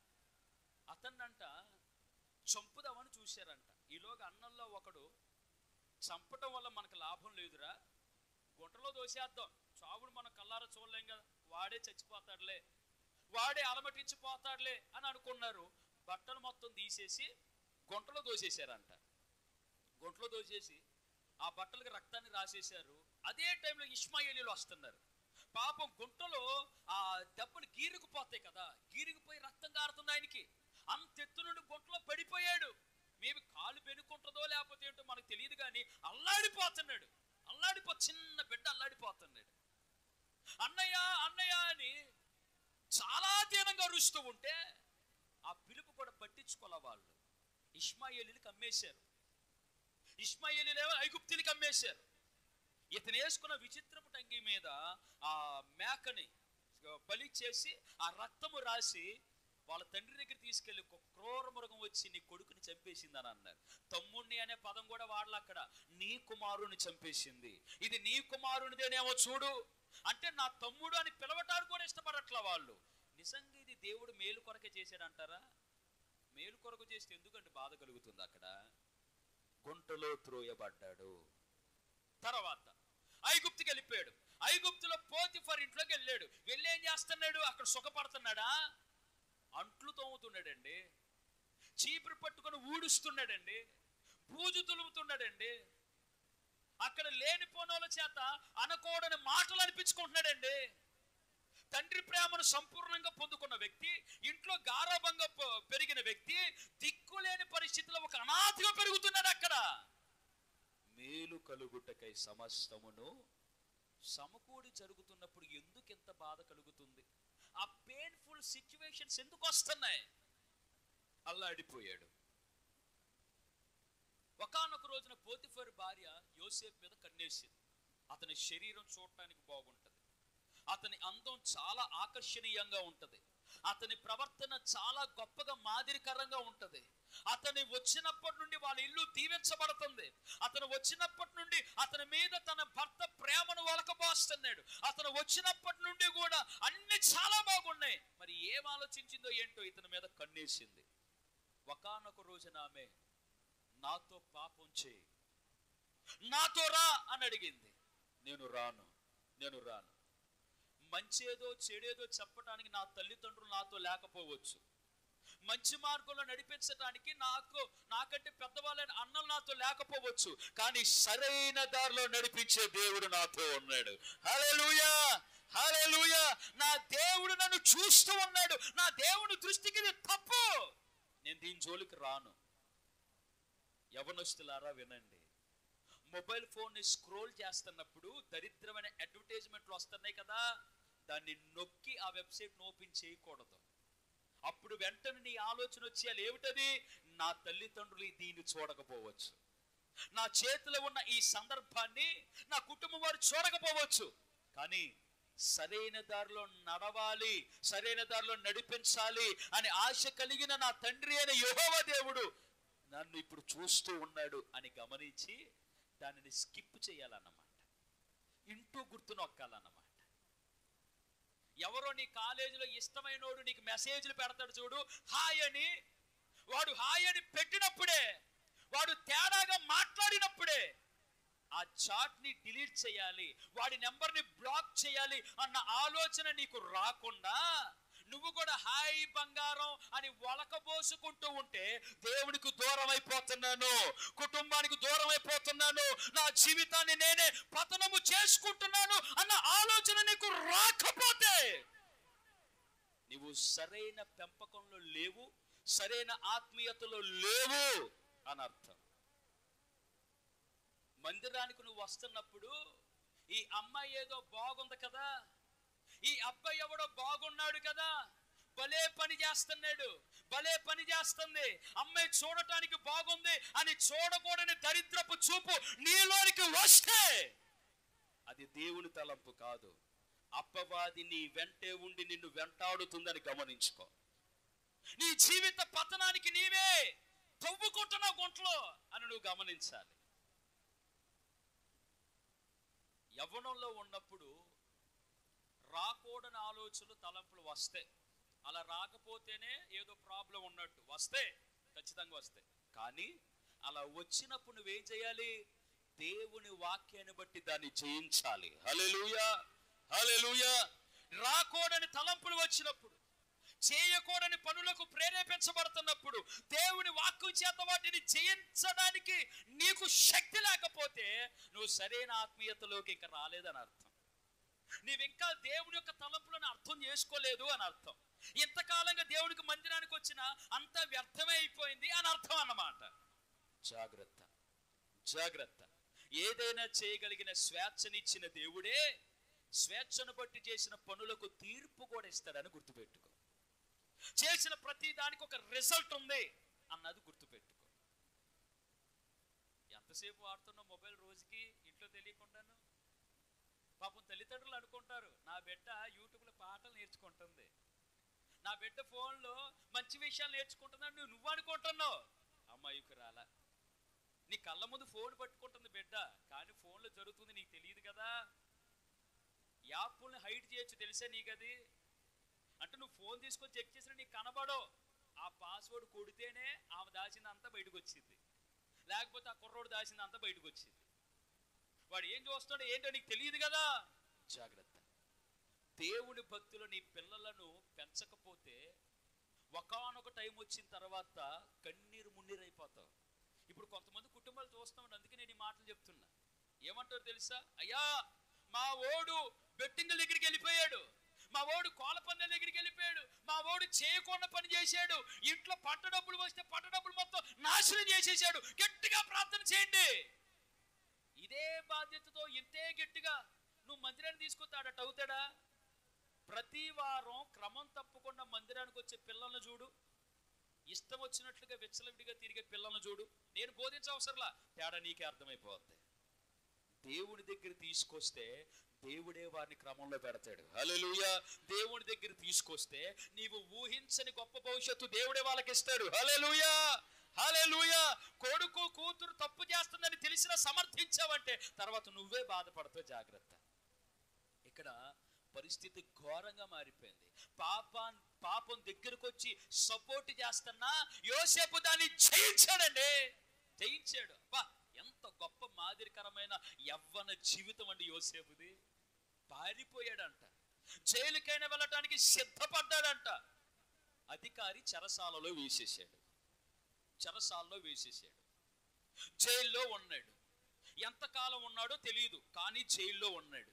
అతన్నంట చంపుదామని చూశారంట. ఈలోగా అన్నంలో ఒకడు చంపటం వల్ల మనకు లాభం లేదురా, గుంటలో దోసేద్దాం, చావుడు మనం కల్లారా చూడలేం కదా, వాడే చచ్చిపోతాడులే, వాడే అలమటించిపోతాడులే అని అనుకున్నారు. బట్టలు మొత్తం తీసేసి గుంటలో దోసేశారంట. గుంటలో దోసేసి ఆ బట్టలకు రక్తాన్ని రాసేశారు. అదే టైంలో ఇష్మాయేలీలు వస్తున్నారు. పాపం గుంటలో ఆ దెబ్బలు గీరుకుపోతాయి కదా, గీరుకుపోయి రక్తం కారుతుంది ఆయనకి. అంతెత్తు నుండి గుంటలో పడిపోయాడు. మేబీ కాలు బెనుకుంటుందో లేకపోతే ఏంటో మనకు తెలియదు, కానీ అల్లాడిపోతున్నాడు. అల్లాడిపో చిన్న బిడ్డ అల్లాడిపోతున్నాడు. అన్నయ్య అన్నయ్య అని చాలా దీనంగా అరుస్తూ ఉంటే ఆ పిలుపు కూడా పట్టించుకోలే వాళ్ళు. ఇష్మాయేలీలకు అమ్మేశారు. ఇష్మాయేలీలేమో ఐగుప్తీలకు అమ్మేశారు. ఇతను వేసుకున్న విచిత్రపు టంగి మీద ఆ మేకని బలి చేసి ఆ రక్తము రాసి వాళ్ళ తండ్రి దగ్గర తీసుకెళ్లి ఒక క్రూర మృగం వచ్చి నీ కొడుకుని చంపేసింది అని అన్నారు. తమ్ముడిని అనే పదం కూడా వాడలే అక్కడ, నీ కుమారుని చంపేసింది, ఇది నీ కుమారునిదేనేమో చూడు అంటే నా తమ్ముడు అని పిలవటానికి కూడా ఇష్టపడట్లా వాళ్ళు. నిజంగా ఇది దేవుడు మేలు కొరకే చేశాడంటారా? మేలు కొరకు చేస్తే ఎందుకంటే బాధ కలుగుతుంది? అక్కడ గుంటలో త్రోయబడ్డాడు. తర్వాత ఐగుప్తుకి వెళ్ళిపోయాడు. ఐగుప్తులో పోతిఫర్ ఇంట్లోకి వెళ్ళాడు. వెళ్ళి ఏం చేస్తున్నాడు? అక్కడ సుఖపడుతున్నాడా? అంట్లు తోముతున్నాడండి, చీపురు పట్టుకొని ఊడుస్తున్నాడండి, బూజు తులుముతున్నాడండి, అక్కడ లేని పోనోల చేత అనకూడని మాటలు అనిపించుకుంటున్నాడండి. తండ్రి ప్రేమను సంపూర్ణంగా పొందుకున్న వ్యక్తి, ఇంట్లో గారాబంగా పెరిగిన వ్యక్తి, దిక్కులేని పరిస్థితిలో ఒక అనాథగా పెరుగుతున్నాడు. అక్కడ మేలు కలుగుటకై సమస్తమును సమకూడి జరుగుతున్నప్పుడు ఎందుకు ఎంత బాధ కలుగుతుంది? ఆ పెయిన్ఫుల్ సిచ్యువేషన్స్ ఎందుకు వస్తున్నాయి? అల్లాడిపోయాడు. ఒకానొక రోజున పోతిఫర్ భార్య యోసేపు మీద కన్నేసింది. అతని శరీరం చూడటానికి బాగుంటది, అతని అందం చాలా ఆకర్షణీయంగా ఉంటది, అతని ప్రవర్తన చాలా గొప్పగా మాదిరికరంగా ఉంటది. అతని వచ్చినప్పటి నుండి వాళ్ళ ఇల్లు దీవించబడుతుంది. అతను వచ్చినప్పటి నుండి అతని మీద తన భర్త ప్రేమను ఒలకబోస్తున్నాడు. అతను వచ్చినప్పటి నుండి కూడా అన్ని చాలా బాగున్నాయి. మరి ఏం ఆలోచించిందో ఏంటో ఇతని మీద కన్నేసింది. ఒకానొక రోజున ఆమె నాతో పాపం చేయి, నాతో రా అని అడిగింది. నేను రాను, నేను రాను. మంచేదో చెడేదో చెప్పడానికి నా తల్లిదండ్రులు నాతో లేకపోవచ్చు, మంచి మార్గంలో నడిపించడానికి నాకు నాకంటే పెద్దవాళ్ళైన అన్నలు నాతో లేకపోవచ్చు, కానీ సరైన దారిలో నడిపించే దేవుడు నాతో ఉన్నాడు. హల్లెలూయా, హల్లెలూయా. నా దేవుడు నన్ను చూస్తూ ఉన్నాడు. నా దేవుని దృష్టికి ఇది తప్పు, నేను దీని జోలికి రాను. యవనస్తులారా వినండి, మొబైల్ ఫోన్ ని స్క్రోల్ చేస్తున్నప్పుడు దరిద్రమైన అడ్వర్టైజ్మెంట్లు వస్తున్నాయి కదా, దాన్ని నొక్కి ఆ వెబ్సైట్ ఓపెన్ చేయకూడదు. అప్పుడు వెంటనే నీ ఆలోచన వచ్చేయాలి, ఏమిటది? నా తల్లిదండ్రులు దీన్ని చూడకపోవచ్చు, నా చేతిలో ఉన్న ఈ సందర్భాన్ని నా కుటుంబం వారు చూడకపోవచ్చు, కానీ సరైన దారిలో నడవాలి, సరైన దారిలో నడిపించాలి అని ఆశ కలిగిన నా తండ్రి అయిన యెహోవా దేవుడు నన్ను ఇప్పుడు చూస్తూ ఉన్నాడు అని గమనించి దానిని స్కిప్ చేయాలన్నమాట, ఇంటూ గుర్తు నొక్కాలన్నమాట. ఎవరో నీ కాలేజీలో ఇష్టమైనోడు నీకు మెసేజ్లు పెడతాడు చూడు, హాయ్ అని. వాడు హాయ్ అని పెట్టినప్పుడే, వాడు తేడాగా మాట్లాడినప్పుడే ఆ చాట్ ని డిలీట్ చేయాలి, వాడి నెంబర్ ని బ్లాక్ చేయాలి అన్న ఆలోచన నీకు రాకుండా నువ్వు కూడా హాయ్ బంగారం అని ఒలకబోసుకుంటూ ఉంటే దేవునికి దూరం అయిపోతున్నాను, కుటుంబానికి దూరం అయిపోతున్నాను, నా జీవితాన్ని నేనే పతనము చేసుకుంటున్నాను అన్న ఆలోచన నీకు రాకపోతే నువ్వు సరైన పెంపకంలో లేవు, సరైన ఆత్మీయతలో లేవు అని అర్థం. మందిరానికి నువ్వు వస్తున్నప్పుడు ఈ అమ్మాయి ఏదో బాగుంది కదా, ఈ అబ్బాయి ఎవడో బాగున్నాడు కదా, భలే పని చేస్తున్నాడు, భలే పని చేస్తుంది, అమ్మాయి చూడటానికి బాగుంది అని చూడకూడని దరిద్రపు చూపు నీలోనికి వస్తే అది దేవుని తలంపు కాదు, అపవాది నీ వెంటే ఉండి నిన్ను వెంటాడుతుందని గమనించుకో. నీ జీవిత పతనానికి నీవే తవ్వుకుంటున్న గుంటలో అని నువ్వు గమనించాలి. యవ్వనంలో ఉన్నప్పుడు రాకూడని ఆలోచనలు తలంపులు వస్తాయి, అలా రాకపోతేనే ఏదో ప్రాబ్లం ఉన్నట్టు, వస్తే ఖచ్చితంగా వస్తాయి. కానీ అలా వచ్చినప్పుడు నువ్వేం చేయాలి? దేవుని వాక్యాన్ని బట్టి దాన్ని జయించాలి. హల్లెలూయా, హల్లెలూయా. రాకూడని తలంపులు వచ్చినప్పుడు, చేయకూడని పనులకు ప్రేరేపించబడుతున్నప్పుడు దేవుని వాక్యం చేత వాటిని జయించడానికి నీకు శక్తి లేకపోతే నువ్వు సరైన ఆత్మీయతలోకి ఇంకా రాలేదని అర్థం. నీవింకా దేవుని యొక్క తలంపులను అర్థం చేసుకోలేదు అని అర్థం. ఇంతకాలంగా దేవునికి మందిరానికి వచ్చినా అంత వ్యర్థమే అయిపోయింది అని అర్థం అన్నమాట. జాగ్రత్త, జాగ్రత్త. ఏదైనా చేయగలిగిన స్వేచ్ఛనిచ్చిన దేవుడే స్వేచ్ఛను బట్టి చేసిన పనులకు తీర్పు కూడా ఇస్తాడని గుర్తుపెట్టుకో. చేసిన ప్రతి దానికి ఒక రిజల్ట్ ఉంది అన్నది గుర్తుపెట్టుకో. ఎంతసేపు వాడుతున్న మొబైల్ రోజుకి ఇంట్లో తెలియకుండాను. పాపం తల్లిదండ్రులు అనుకుంటారు నా బిడ్డ యూట్యూబ్లో పాటలు నేర్చుకుంటుంది, నా బిడ్డ ఫోన్లో మంచి విషయాలు నేర్చుకుంటుందని నువ్వు నువ్వు అనుకుంటున్నావు. అమ్మాయికి రాలా, నీ కళ్ళ ముందు ఫోన్ పట్టుకుంటుంది బిడ్డ, కానీ ఫోన్లో జరుగుతుంది నీకు తెలియదు కదా. యాప్ని హైడ్ చేయొచ్చు, తెలిసే నీకు అది. అంటే నువ్వు ఫోన్ తీసుకొని చెక్ చేసినా నీకు కనబడవు. ఆ పాస్వర్డ్ కొడితేనే ఆమె దాచిందంతా బయటకు వచ్చింది, లేకపోతే ఆ కుర్రోడు దాచిందంతా బయటకు వచ్చింది. వాడు ఏం చూస్తాడో ఏంటో నీకు తెలియదు కదా. జాగ్రత్త. దేవుని భక్తులు నీ పిల్లలను పెంచకపోతే ఒకానొక టైం వచ్చిన తర్వాత కన్నీరు మున్నీరైపోతావు. ఇప్పుడు కొంతమంది కుటుంబాలు చూస్తామని అందుకే నేను ఈ మాటలు చెప్తున్నా. ఏమంటారు తెలుసా? అయ్యా మా ఓడు బెట్టింగ్ దగ్గరికి వెళ్ళిపోయాడు, మా ఓడు కోళ్ళ పందెల దగ్గరికి వెళ్ళిపోయాడు, మా ఓడు చేయకుండా పని చేశాడు, ఇంట్లో పట్ట డబ్బులు వస్తే పట్ట డబ్బులు మొత్తం నాశనం చేసేసాడు. గట్టిగా ప్రార్థన చేయండి. ఇదే బాధ్యతతో ఇంతే గట్టిగా నువ్వు మందిరాన్ని తీసుకొస్తాడట అవుతాడా? ప్రతి వారం క్రమం తప్పకుండా మందిరానికి వచ్చే పిల్లలను చూడు, ఇష్టం వచ్చినట్లుగా విచ్చలవిడిగా తిరిగే పిల్లలను చూడు. నేను బోధించవసరంలా, తేడా నీకే అర్థమైపోద్ది. దేవుని దగ్గర తీసుకొస్తే దేవుడే వారిని క్రమంలో పెడతాడు. హల్లెలూయా. దేవుని దగ్గర తీసుకొస్తే నీవు ఊహించని గొప్ప భవిష్యత్తు దేవుడే వాళ్ళకి ఇస్తాడు. హల్లెలూయా, హల్లెలూయా. కొడుకు కూతురు తప్పు చేస్తుందని తెలిసినా సమర్థించావంటే తర్వాత నువ్వే బాధపడతావు. జాగ్రత్త. ఇక్కడ పరిస్థితి ఘోరంగా మారిపోయింది. పాపం పాపం దగ్గరకు వచ్చి సపోర్ట్ చేస్తున్నా యోసేపు దాన్ని జయించాడండి, జయించాడు. అబ్బా ఎంత గొప్ప మాదిరికరమైన యవ్వన జీవితం అండి యోసేపుది. పారిపోయాడంట, జైలుకైనా వెళ్ళటానికి సిద్ధపడ్డాడంట. అధికారి చెరసాలలో వేసేసాడు, చెరసాలలో వేసేసాడు. జైల్లో ఉన్నాడు. ఎంతకాలం ఉన్నాడో తెలియదు, కానీ జైల్లో ఉన్నాడు.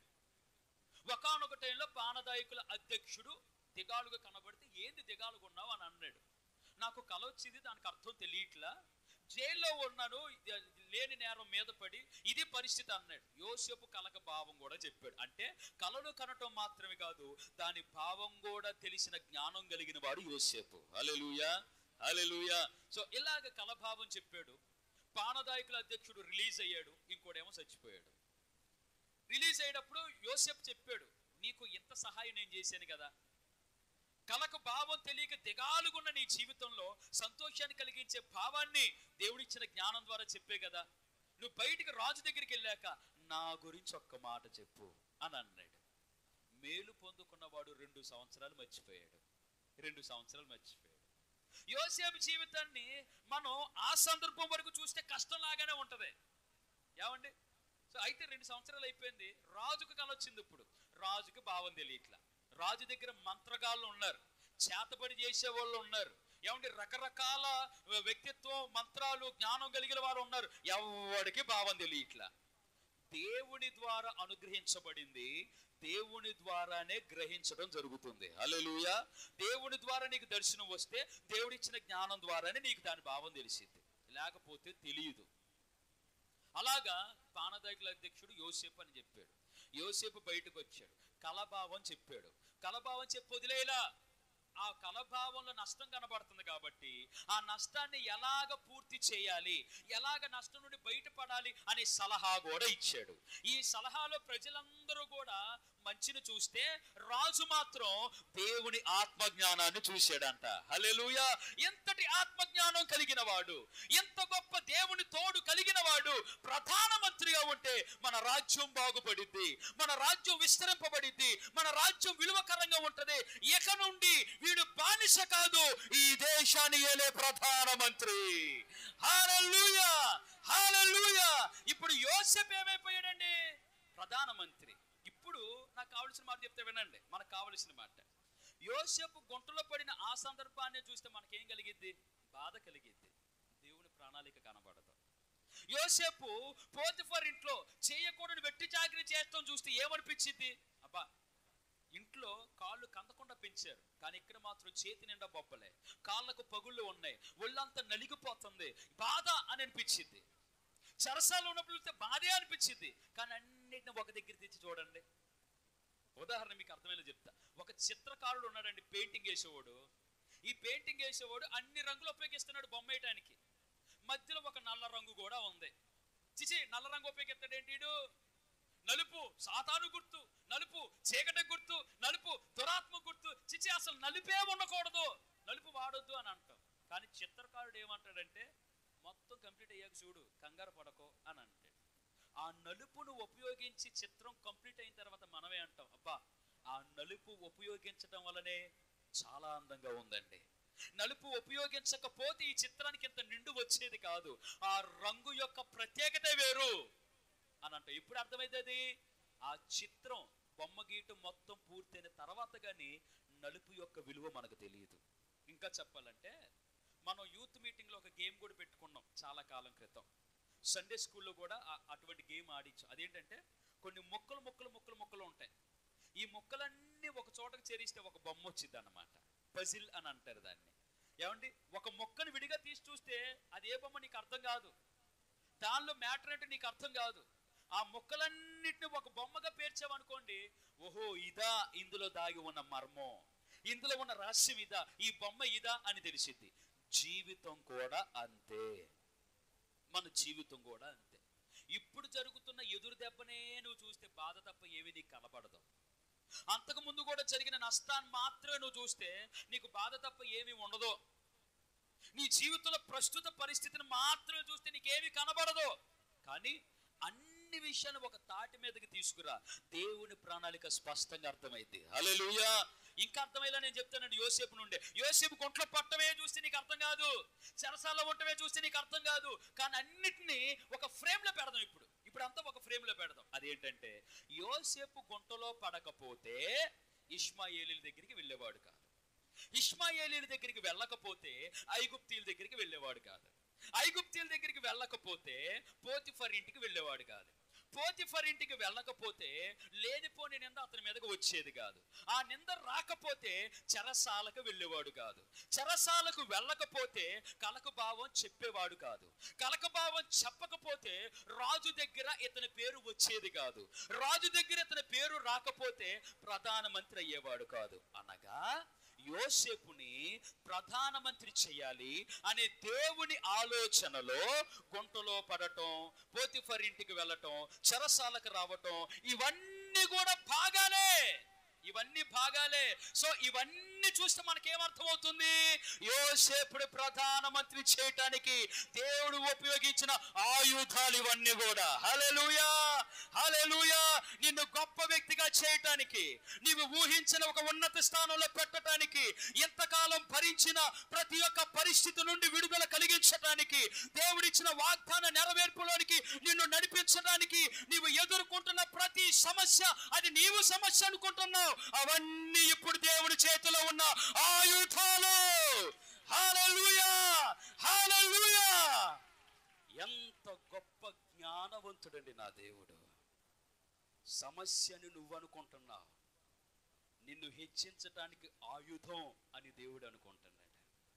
ఒకానొక టైంలో పానదాయకుల అధ్యక్షుడు దిగాలుగా కనబడితే ఏంది దిగాలుగా ఉన్నావు అని అన్నాడు. నాకు కల వచ్చింది, దానికి అర్థం తెలియట్లా, జైల్లో ఉన్నాను, లేని నేరం మీద పడి ఇది పరిస్థితి అన్నాడు. యోసేపు కలకు భావం కూడా చెప్పాడు. అంటే కలను కనటం మాత్రమే కాదు, దాని భావం కూడా తెలిసిన జ్ఞానం కలిగిన వాడు యోసేపు. హల్లెలూయా, హల్లెలూయా. సో ఇలాగ కలభావం చెప్పాడు. పానదాయకుల అధ్యక్షుడు రిలీజ్ అయ్యాడు, ఇంకోడేమో చచ్చిపోయాడు. రిలీజ్ అయ్యేటప్పుడు యోసేపు చెప్పాడు, నీకు ఇంత సహాయం నేను చేశాను కదా, కలకు భావం తెలియక దిగాలుగున్న నీ జీవితంలో సంతోషాన్ని కలిగించే భావాన్ని దేవుడిచ్చిన జ్ఞానం ద్వారా చెప్పే కదా, నువ్వు బయటికి రాజు దగ్గరికి వెళ్ళాక నా గురించి ఒక్క మాట చెప్పు అని అన్నాడు. మేలు పొందుకున్నవాడు రెండు సంవత్సరాలు మర్చిపోయాడు, రెండు సంవత్సరాలు మర్చిపోయాడు. యోసేపు జీవితాన్ని మనం ఆ సందర్భం వరకు చూస్తే కష్టం లాగానే ఉంటది. ఏమండి? సో అయితే రెండు సంవత్సరాలు అయిపోయింది, రాజుకు కల వచ్చింది. ఇప్పుడు రాజుకు భావం తెలియట్లా. రాజు దగ్గర మంత్రగాళ్ళు ఉన్నారు, చేతబడి చేసే వాళ్ళు ఉన్నారు, ఏమంటే రకరకాల వ్యక్తిత్వం మంత్రాలు జ్ఞానం కలిగిన వారు ఉన్నారు. ఎవరికి భావం తెలియట్లా. దేవుని ద్వారా అనుగ్రహించబడింది, దేవుని ద్వారానే గ్రహించడం జరుగుతుంది. హల్లెలూయా. దేవుని ద్వారా నీకు దర్శనం వస్తే దేవుడిచ్చిన జ్ఞానం ద్వారానే నీకు దాని భావం తెలిసింది, లేకపోతే తెలియదు. అలాగా పానదాయకుల అధ్యక్షుడు యోసేపు అని చెప్పాడు. యోసేపు బయటకు వచ్చాడు, కలభావం చెప్పాడు. కలభావం చెప్పి వదిలేలా, ఆ కలభావంలో నష్టం కనబడుతుంది కాబట్టి ఆ నష్టాన్ని ఎలాగ పూర్తి చేయాలి, ఎలాగ నష్టం నుండి బయటపడాలి అనే సలహా కూడా ఇచ్చాడు. ఈ సలహాలో ప్రజలందరూ కూడా మంచిని చూస్తే రాజు మాత్రం దేవుని ఆత్మజ్ఞానాన్ని చూశాడంట. హల్లెలూయా. ఎంతటి ఆత్మజ్ఞానం కలిగిన వాడు, ఎంత గొప్ప దేవుని తోడు కలిగిన వాడు ప్రధానమంత్రిగా ఉంటే మన రాజ్యం బాగుపడిద్ది, మన రాజ్యం విస్తరింపబడిద్ది, మన రాజ్యం విలువకరంగా ఉంటది. ఇక నుండి వీడు బానిస కాదు, ఈ దేశాన్ని ఏలే ప్రధానమంత్రి. హల్లెలూయా, హల్లెలూయా. ఇప్పుడు యోసేపు ఏమైపోయాడండి? ప్రధానమంత్రి. ఇప్పుడు నాకు కావలసిన మాట చెప్తే వినండి, మనకు కావలసిన మాట. యోసేపు గుంటలో పడిన ఆ సందర్భాన్ని చూస్తే మనకేం కలిగిద్ది? బాధ కలిగిద్ది, దేవుని ప్రణాళిక కనబడదు. యోసేపు పోతిఫర్ ఇంట్లో చేయకూడని వెట్టి చాకిరీ చేస్తాం చూస్తే ఏమనిపించింది? అబ్బా, ఇంట్లో కాళ్ళు కందకుండా పెంచారు, కానీ ఇక్కడ మాత్రం చేతి నిండా బొబ్బలే, కాళ్ళకు పగుళ్ళు ఉన్నాయి, ఒళ్ళంతా నలిగిపోతుంది, బాధ అని అనిపించింది. చెరసాలు ఉన్నప్పుడు బాధే అనిపించింది. కానీ అన్నిటిని ఒక దగ్గర తెచ్చి చూడండి. ఉదాహరణ మీకు అర్థమయ్యేలా చెప్తా. ఒక చిత్రకారుడు ఉన్నాడండి, పెయింటింగ్ వేసేవాడు. ఈ పెయింటింగ్ వేసేవాడు అన్ని రంగులు ఉపయోగిస్తున్నాడు బొమ్మ వేయటానికి. మధ్యలో ఒక నల్ల రంగు కూడా ఉంది. చిచి, నల్ల రంగు ఉపయోగిస్తాడేంటి? నలుపు సాతాను గుర్తు, నలుపు చీకటి గుర్తు, నలుపు దురాత్మ గుర్తు. చిచి, అసలు నలుపే ఉండకూడదు, నలుపు వాడొద్దు అని అంటాం. కానీ చిత్రకారుడు ఏమంటాడంటే, మొత్తం కంప్లీట్ అయ్యాక చూడు, కంగారు పడకో అని అంటాడు. ఆ నలుపును ఉపయోగించి చిత్రం కంప్లీట్ అయిన తర్వాత మనమే అంటాం, అబ్బా ఆ నలుపు ఉపయోగించడం వల్లనే చాలా అందంగా ఉందండి. నలుపు ఉపయోగించకపోతే ఈ చిత్రానికి ఇంత నిండు వచ్చేది కాదు. ఆ రంగు యొక్క ప్రత్యేకత వేరు అని అంటే ఇప్పుడు అర్థమైంది. ఆ చిత్రం బొమ్మ గీయటం మొత్తం పూర్తయిన తర్వాత కానీ నలుపు యొక్క విలువ మనకు తెలియదు. ఇంకా చెప్పాలంటే మనం యూత్ మీటింగ్లో ఒక గేమ్ కూడా పెట్టుకున్నాం చాలా కాలం క్రితం. సండే స్కూల్లో కూడా అటువంటి గేమ్ ఆడించు. అదేంటంటే కొన్ని మొక్కలు మొక్కలు మొక్కలు మొక్కలు ఉంటాయి. ఈ మొక్కలన్నీ ఒక చోటకు చేరిస్తే ఒక బొమ్మ వచ్చింది అన్నమాట. పజిల్ అని అంటారు దాన్ని. ఏమండి, ఒక మొక్కను విడిగా తీసి చూస్తే అది ఏ బొమ్మ నీకు అర్థం కాదు. దానిలో మ్యాటర్ అంటే నీకు అర్థం కాదు. ఆ మొక్కలన్నిటిని ఒక బొమ్మగా పేర్చామనుకోండి, ఓహో ఇదా ఇందులో దాగి ఉన్న మర్మం, ఇందులో ఉన్న రహస్యం ఇదా, ఈ బొమ్మ ఇదా అని తెలిసింది. జీవితం కూడా అంతే. మన జీవితం కూడా అంతే. ఇప్పుడు జరుగుతున్న ఎదురు దెబ్బనే నువ్వు చూస్తే బాధ తప్ప ఏమీ నీకు కనబడదు. అంతకు ముందు కూడా జరిగిన నష్టాన్ని మాత్రమే నువ్వు చూస్తే నీకు బాధ తప్ప ఏమీ ఉండదు. నీ జీవితంలో ప్రస్తుత పరిస్థితిని మాత్రమే చూస్తే నీకేమీ కనబడదు. కానీ అన్ని విషయాలు ఒక తాటి మీదకి తీసుకురా, దేవుని ప్రణాళిక స్పష్టంగా అర్థమైంది. హల్లెలూయా. ఇంకా అర్థమయ్యేలా నేను చెప్తానండి. యోసేపు నుండే, యోసేపు గుంట్లో పట్టమే చూస్తే నీకు అర్థం కాదు, చెరసాల్లో ఉండటమే చూస్తే నీకు అర్థం కాదు. కానీ అన్నిటినీ ఒక ఫ్రేమ్ లో పెడదాం. ఇప్పుడు ఇప్పుడు అంతా ఒక ఫ్రేమ్ లో పెడదాం. అదేంటంటే యోసేపు గుంటలో పడకపోతే ఇష్మాయేలీల దగ్గరికి వెళ్ళేవాడు కాదు. ఇష్మాయేలీల దగ్గరికి వెళ్ళకపోతే ఐగుప్తీయుల దగ్గరికి వెళ్ళేవాడు కాదు. ఐగుప్తీయుల దగ్గరికి వెళ్ళకపోతే పోతిఫర్ ఇంటికి వెళ్ళేవాడు కాదు. పోతిఫర్ ఇంటికి వెళ్ళకపోతే లేనిపోని నింద అతని మీదకి వచ్చేది కాదు. ఆ నింద రాకపోతే చెరసాలకు వెళ్ళేవాడు కాదు. చెరసాలకు వెళ్ళకపోతే కలక భావం చెప్పేవాడు కాదు. కలక భావం చెప్పకపోతే రాజు దగ్గర ఇతని పేరు వచ్చేది కాదు. రాజు దగ్గర ఇతని పేరు రాకపోతే ప్రధానమంత్రి అయ్యేవాడు కాదు. అనగా యోసేపుని ప్రధానమంత్రి చేయాలి అనే దేవుని ఆలోచనలో గుంటలో పడటం, పోతిఫర్ ఇంటికి వెళ్ళటం, చెరసాలకు రావటం, ఇవన్నీ కూడా భాగాలే. ఇవన్నీ భాగాలే. సో ఇవన్నీ చూస్తే మనకేమర్థం అవుతుంది? యోసేపుడు ప్రధానమంత్రి చేయటానికి దేవుడు ఉపయోగించిన ఆయుధాలు ఇవన్నీ కూడా. హల్లెలూయా, హల్లెలూయా. నిన్ను గొప్ప వ్యక్తిగా చేయటానికి, నీవు ఊహించిన ఒక ఉన్నత స్థానంలో పెట్టడానికి, ఎంతకాలం భరించిన ప్రతి ఒక్క పరిస్థితి నుండి విడుదల కలిగించడానికి, దేవుడిచ్చిన వాగ్దాన నెరవేర్పులోనికి నిన్ను నడిపించడానికి, నీవు ఎదుర్కొంటున్న ప్రతి సమస్య అది నీవు సమస్య అనుకుంటున్నావు, అవన్నీ ఇప్పుడు దేవుడి చేతిలో ఉన్న ఆయుధాలు. హల్లెలూయా, హల్లెలూయా. ఎంత గొప్ప జ్ఞానవంతుడండి నా దేవుడు. సమస్యని నువ్వు అనుకుంటున్నావు, నిన్ను హెచ్చించటానికి ఆయుధం అని దేవుడు అనుకుంటున్నాడు.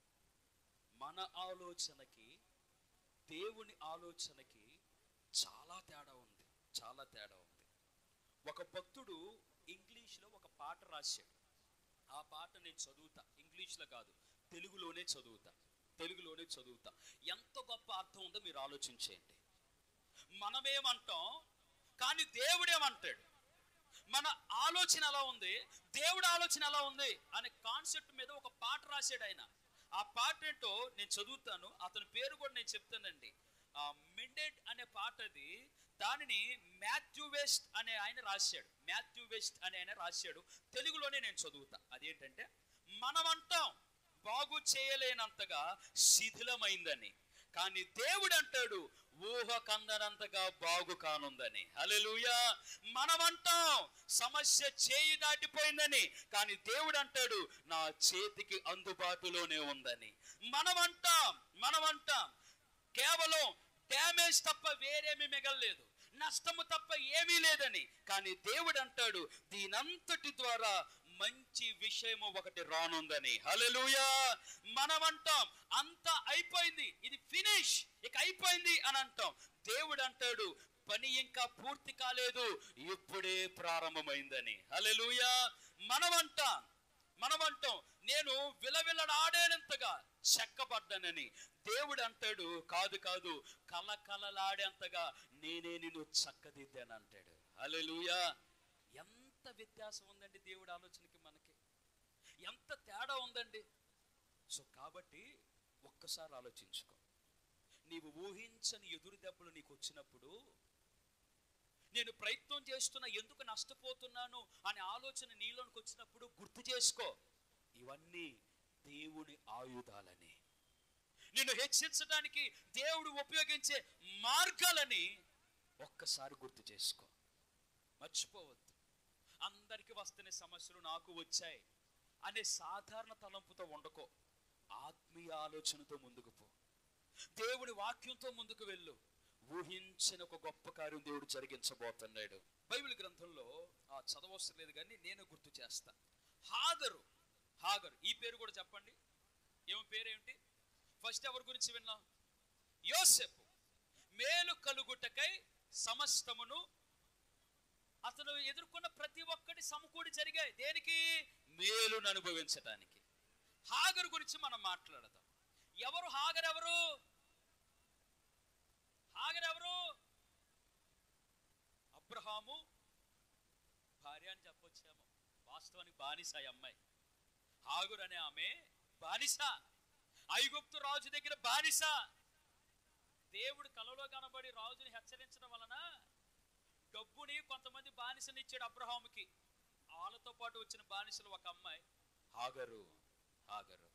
మన ఆలోచనకి దేవుని ఆలోచనకి చాలా తేడా ఉంది, చాలా తేడా ఉంది. ఒక భక్తుడు ఇంగ్లీష్లో ఒక పాట రాశాడు. ఆ పాట నేను చదువుతా, ఇంగ్లీష్లో కాదు తెలుగులోనే చదువుతా, తెలుగులోనే చదువుతా. ఎంత గొప్ప అర్థం ఉందో మీరు ఆలోచించేయండి. మనమేమంటాం కానీ దేవుడేమంటాడు. మన ఆలోచన ఎలా ఉంది, దేవుడి ఆలోచన ఎలా ఉంది అనే కాన్సెప్ట్ మీద ఒక పాట రాశాడు ఆయన. ఆ పాట ఏంటో నేను చదువుతాను, అతని పేరు కూడా నేను చెప్తానండి. మెండెడ్ అనే పాట అది. దానిని మాథ్యూ వెస్ట్ అనే ఆయన రాశాడు. మాథ్యూ వెస్ట్ అనే ఆయన రాశాడు. తెలుగులోనే నేను చదువుతా. అదేంటంటే, మనమంటాం బాగు చేయలేనంతగా శిథిలమైందని, కానీ దేవుడు అంటాడు ఊహ కందనంతగా బాగు కానుందని. హల్లెలూయా. మనమంటాం సమస్య చేయి దాటిపోయిందని, కానీ దేవుడు అంటాడు నా చేతికి అందుబాటులోనే ఉందని. మనమంటాం మనమంటాం కేవలం డ్యామేజ్ తప్ప వేరేమీ మిగలలేదు, నష్టము తప్ప ఏమీ లేదని, కానీ దేవుడు అంటాడు దీనంతటి ద్వారా మంచి విషయము ఒకటి రానుందని. హల్లెలూయా. మనమంటాం అంతా అయిపోయింది, ఇది ఫినిష్, ఇక అయిపోయింది అని అంటాం. దేవుడు అంటాడు పని ఇంకా పూర్తి కాలేదు, ఇప్పుడే ప్రారంభమైందని. హల్లెలూయా. మనమంటాం మనమంటాం నేను విలవిలలాడేంతగా చెక్కబడ్డానని. దేవుడు అంటాడు కాదు కాదు, కలకలలాడేంతగా నేనే నిన్ను చక్కదిద్దాను అంటాడు. హల్లెలూయా. ఎంత వ్యత్యాసం ఉందండి దేవుడి ఆలోచనకి మనకి, ఎంత తేడా ఉందండి. సో కాబట్టి ఒక్కసారి ఆలోచించుకో. నీవు ఊహించని ఎదురు దెబ్బలు నీకు వచ్చినప్పుడు, నేను ప్రయత్నం చేస్తున్నా ఎందుకు నష్టపోతున్నాను అనే ఆలోచన నీలోనికి వచ్చినప్పుడు గుర్తు చేసుకో, ఇవన్నీ దేవుని ఆయుధాలని, నిన్ను హెచ్చించడానికి దేవుడు ఉపయోగించే మార్గాలని ఒక్కసారి గుర్తు చేసుకో. మర్చిపోవద్దు. అందరికి వస్తున్న సమస్యలు నాకు వచ్చాయి అనే సాధారణ తలంపుతో ఉండకో. ఆత్మీయ ఆలోచనతో ముందుకు పో. దేవుని వాక్యంతో ముందుకు వెళ్ళు. ఊహించిన ఒక గొప్ప కార్యం దేవుడు జరిగించబోతున్నాడు. బైబిల్ గ్రంథంలో ఆ చదవవసరం లేదు కానీ నేను గుర్తు చేస్తా. హాగరు హాగరు ఈ పేరు కూడా చెప్పండి. ఏమి పేరేమిటి? ఫస్ట్ ఎవరి గురించి విన్నాం? యోసేపు. మేలు కలుగుటకై సమస్తమును, అతను ఎదుర్కొన్న ప్రతి ఒక్కటి సమకూడి జరిగాయి. దేనికి? మేలును అనుభవించడానికి. హాగరు గురించి మనం మాట్లాడదాం. ఎవరు హాగర్? ఎవరు హాగర్? ఎవరు? అబ్రహాము భార్య అని చెప్పొచ్చేమో, వాస్తవానికి బానిస ఈ అమ్మాయి. హాగరు అనే ఆమె బానిస, ఐగుప్తు రాజు దగ్గర బానిస. దేవుడు కలలో కనబడి రాజుని హెచ్చరించడం వలన డబ్బుని కొంతమంది బానిసని ఇచ్చాడు అబ్రహాముకి. వాళ్ళతో పాటు వచ్చిన బానిసలు ఒక అమ్మాయి హాగరు. హాగరు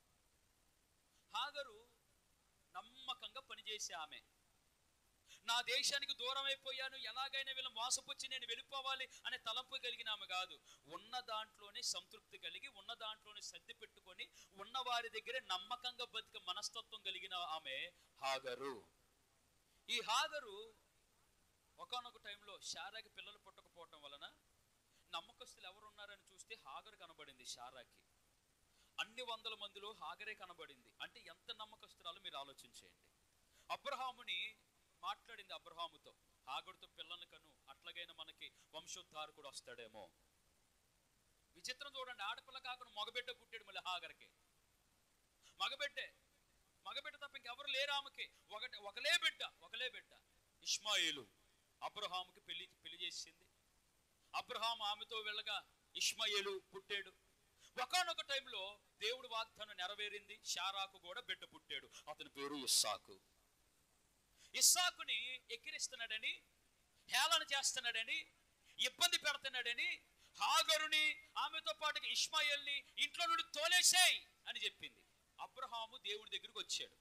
హాగరు నమ్మకంగా పనిచేసే ఆమె. నా దేశానికి దూరం అయిపోయాను, ఎలాగైనా వీళ్ళ మోసపుచ్చి నేను వెళ్ళిపోవాలి అనే తలంపు కలిగిన ఆమె కాదు. ఉన్న దాంట్లోనే సంతృప్తి కలిగి, ఉన్న దాంట్లోనే సర్ది పెట్టుకొని, ఉన్న వారి దగ్గరే నమ్మకంగా బతికే మనస్తత్వం కలిగిన ఆమె హాగరు. ఈ హాగరు ఒకానొక టైంలో శారాకి పిల్లలు పుట్టకపోవటం వలన నమ్మకస్తులు ఎవరున్నారని చూస్తే హాగరు కనబడింది శారాకి. అన్ని వందల మందిలో హాగరే కనబడింది. అంటే ఎంత నమ్మకస్తురాలు మీరు ఆలోచించేయండి. అబ్రహాముని మాట్లాడింది అబ్రహాముతో, హాగరుతో పిల్లల్ని కను, అట్లాగైనా మనకి వంశోద్ధారకుడు వస్తాడేమో. విచిత్రం చూడండి, ఆడపిల్ల కాకుండా మగబిడ్డ పుట్టాడు మళ్ళీ హాగర్కి. మగబిడ్డే మగబిడ్డ తప్ప ఇంకెవరు లేరు ఆమెకి. ఒకటే ఒకలే బిడ్డ ఒకలే బిడ్డ ఇష్మాయేలు. అబ్రహాముకి పెళ్లి పెళ్లి చేసింది. అబ్రహాం ఆమెతో వెళ్ళగా ఇష్మాయేలు పుట్టాడు. ఒకానొక టైంలో దేవుడు వాగ్దానం నెరవేరింది. శారాకు కూడా బిడ్డ పుట్టాడు. అతని పేరు ఇస్సాకు. ఇస్సాకుని ఎక్కిరిస్తున్నాడని, హేళన చేస్తున్నాడని, ఇబ్బంది పెడుతున్నాడని హాగరుని ఆమెతో పాటు ఇష్మాయేల్ని ఇంట్లో నుండి తోలేసాయి అని చెప్పింది. అబ్రహాము దేవుడి దగ్గరికి వచ్చాడు.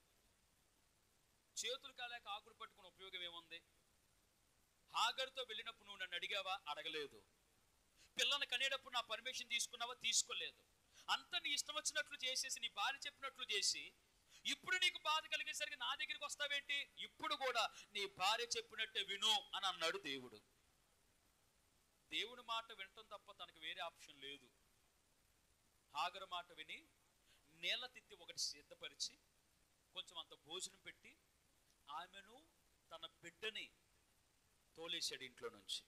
చేతులు కాలేక ఆకులు పట్టుకున్న ఉపయోగం ఏముంది? హాగరుతో వెళ్ళినప్పుడు నువ్వు నన్ను అడిగావా? అడగలేదు. పిల్లల్ని కనేటప్పుడు నా పర్మిషన్ తీసుకున్నావా? తీసుకోలేదు. అంతా నీ ఇష్టం వచ్చినట్లు చేసేసి, నీ భార్య చెప్పినట్లు చేసి, ఇప్పుడు నీకు బాధ కలిగేసరికి నా దగ్గరికి వస్తావేంటి? ఇప్పుడు కూడా నీ భార్య చెప్పినట్టే విను అని అన్నాడు దేవుడు. దేవుడి మాట వినటం తప్ప తనకు వేరే ఆప్షన్ లేదు. హాగరు మాట విని నేల తిత్తి ఒకటి సిద్ధపరిచి కొంచెం అంత భోజనం పెట్టి ఆమెను తన బిడ్డని తోలేశాడు ఇంట్లో నుంచి.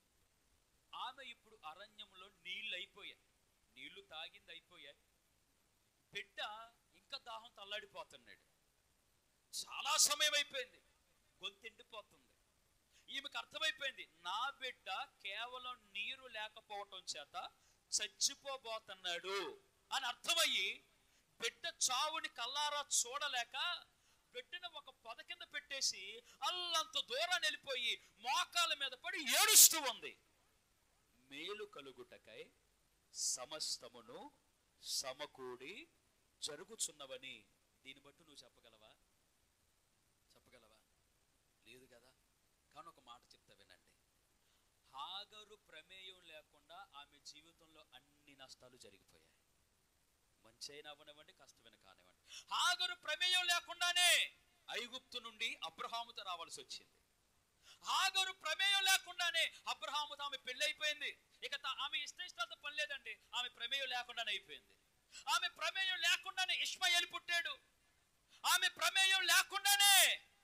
ఆమె ఇప్పుడు అరణ్యంలో నీళ్ళు అయిపోయాయి, నీళ్లు తాగింది అయిపోయాయి. బిడ్డ ఇంకా దాహం తల్లాడిపోతున్నాడు. చాలా సమయం అయిపోయింది, గొంతు ఎండిపోతుంది. ఈమెకు అర్థమైపోయింది, నా బిడ్డ కేవలం నీరు లేకపోవటం చేత చచ్చిపోబోతున్నాడు అని అర్థమయ్యి బిడ్డ చావుని కల్లారా చూడలేక బిడ్డను ఒక పొద కింద పెట్టేసి అల్లంత దూరాన్ని వెళ్ళిపోయి మోకాల మీద పడి ఏడుస్తూ ఉంది. మేలు కలుగుటకై సమస్తమును సమకూడి జరుగుచున్నవని. దీన్ని బట్టి నువ్వు చెప్పగలవా? చెప్పగలవా? లేదు కదా. కానీ ఒక మాట చెప్తా వినండి. హాగరు ప్రమేయం లేకుండా ఆమె జీవితంలో అన్ని నష్టాలు జరిగిపోయాయి. మంచి అయినా అవనివ్వండి, కష్టమైన కానివ్వండి. హాగరు ప్రమేయం లేకుండానే ఐగుప్తు నుండి అబ్రహాముతో రావాల్సి వచ్చింది. హాగరు ప్రమేయం లేకుండానే అబ్రహాముతో ఆమె పెళ్లి అయిపోయింది. ఇక ఆమె ఇష్ట ఇష్టాలతో పని లేదండి, ఆమె ప్రమేయం లేకుండానే అయిపోయింది. ఆమె ప్రమేయం లేకుండానే ఇష్మాయేలు పుట్టాడు. ఆమె ప్రమేయం లేకుండానే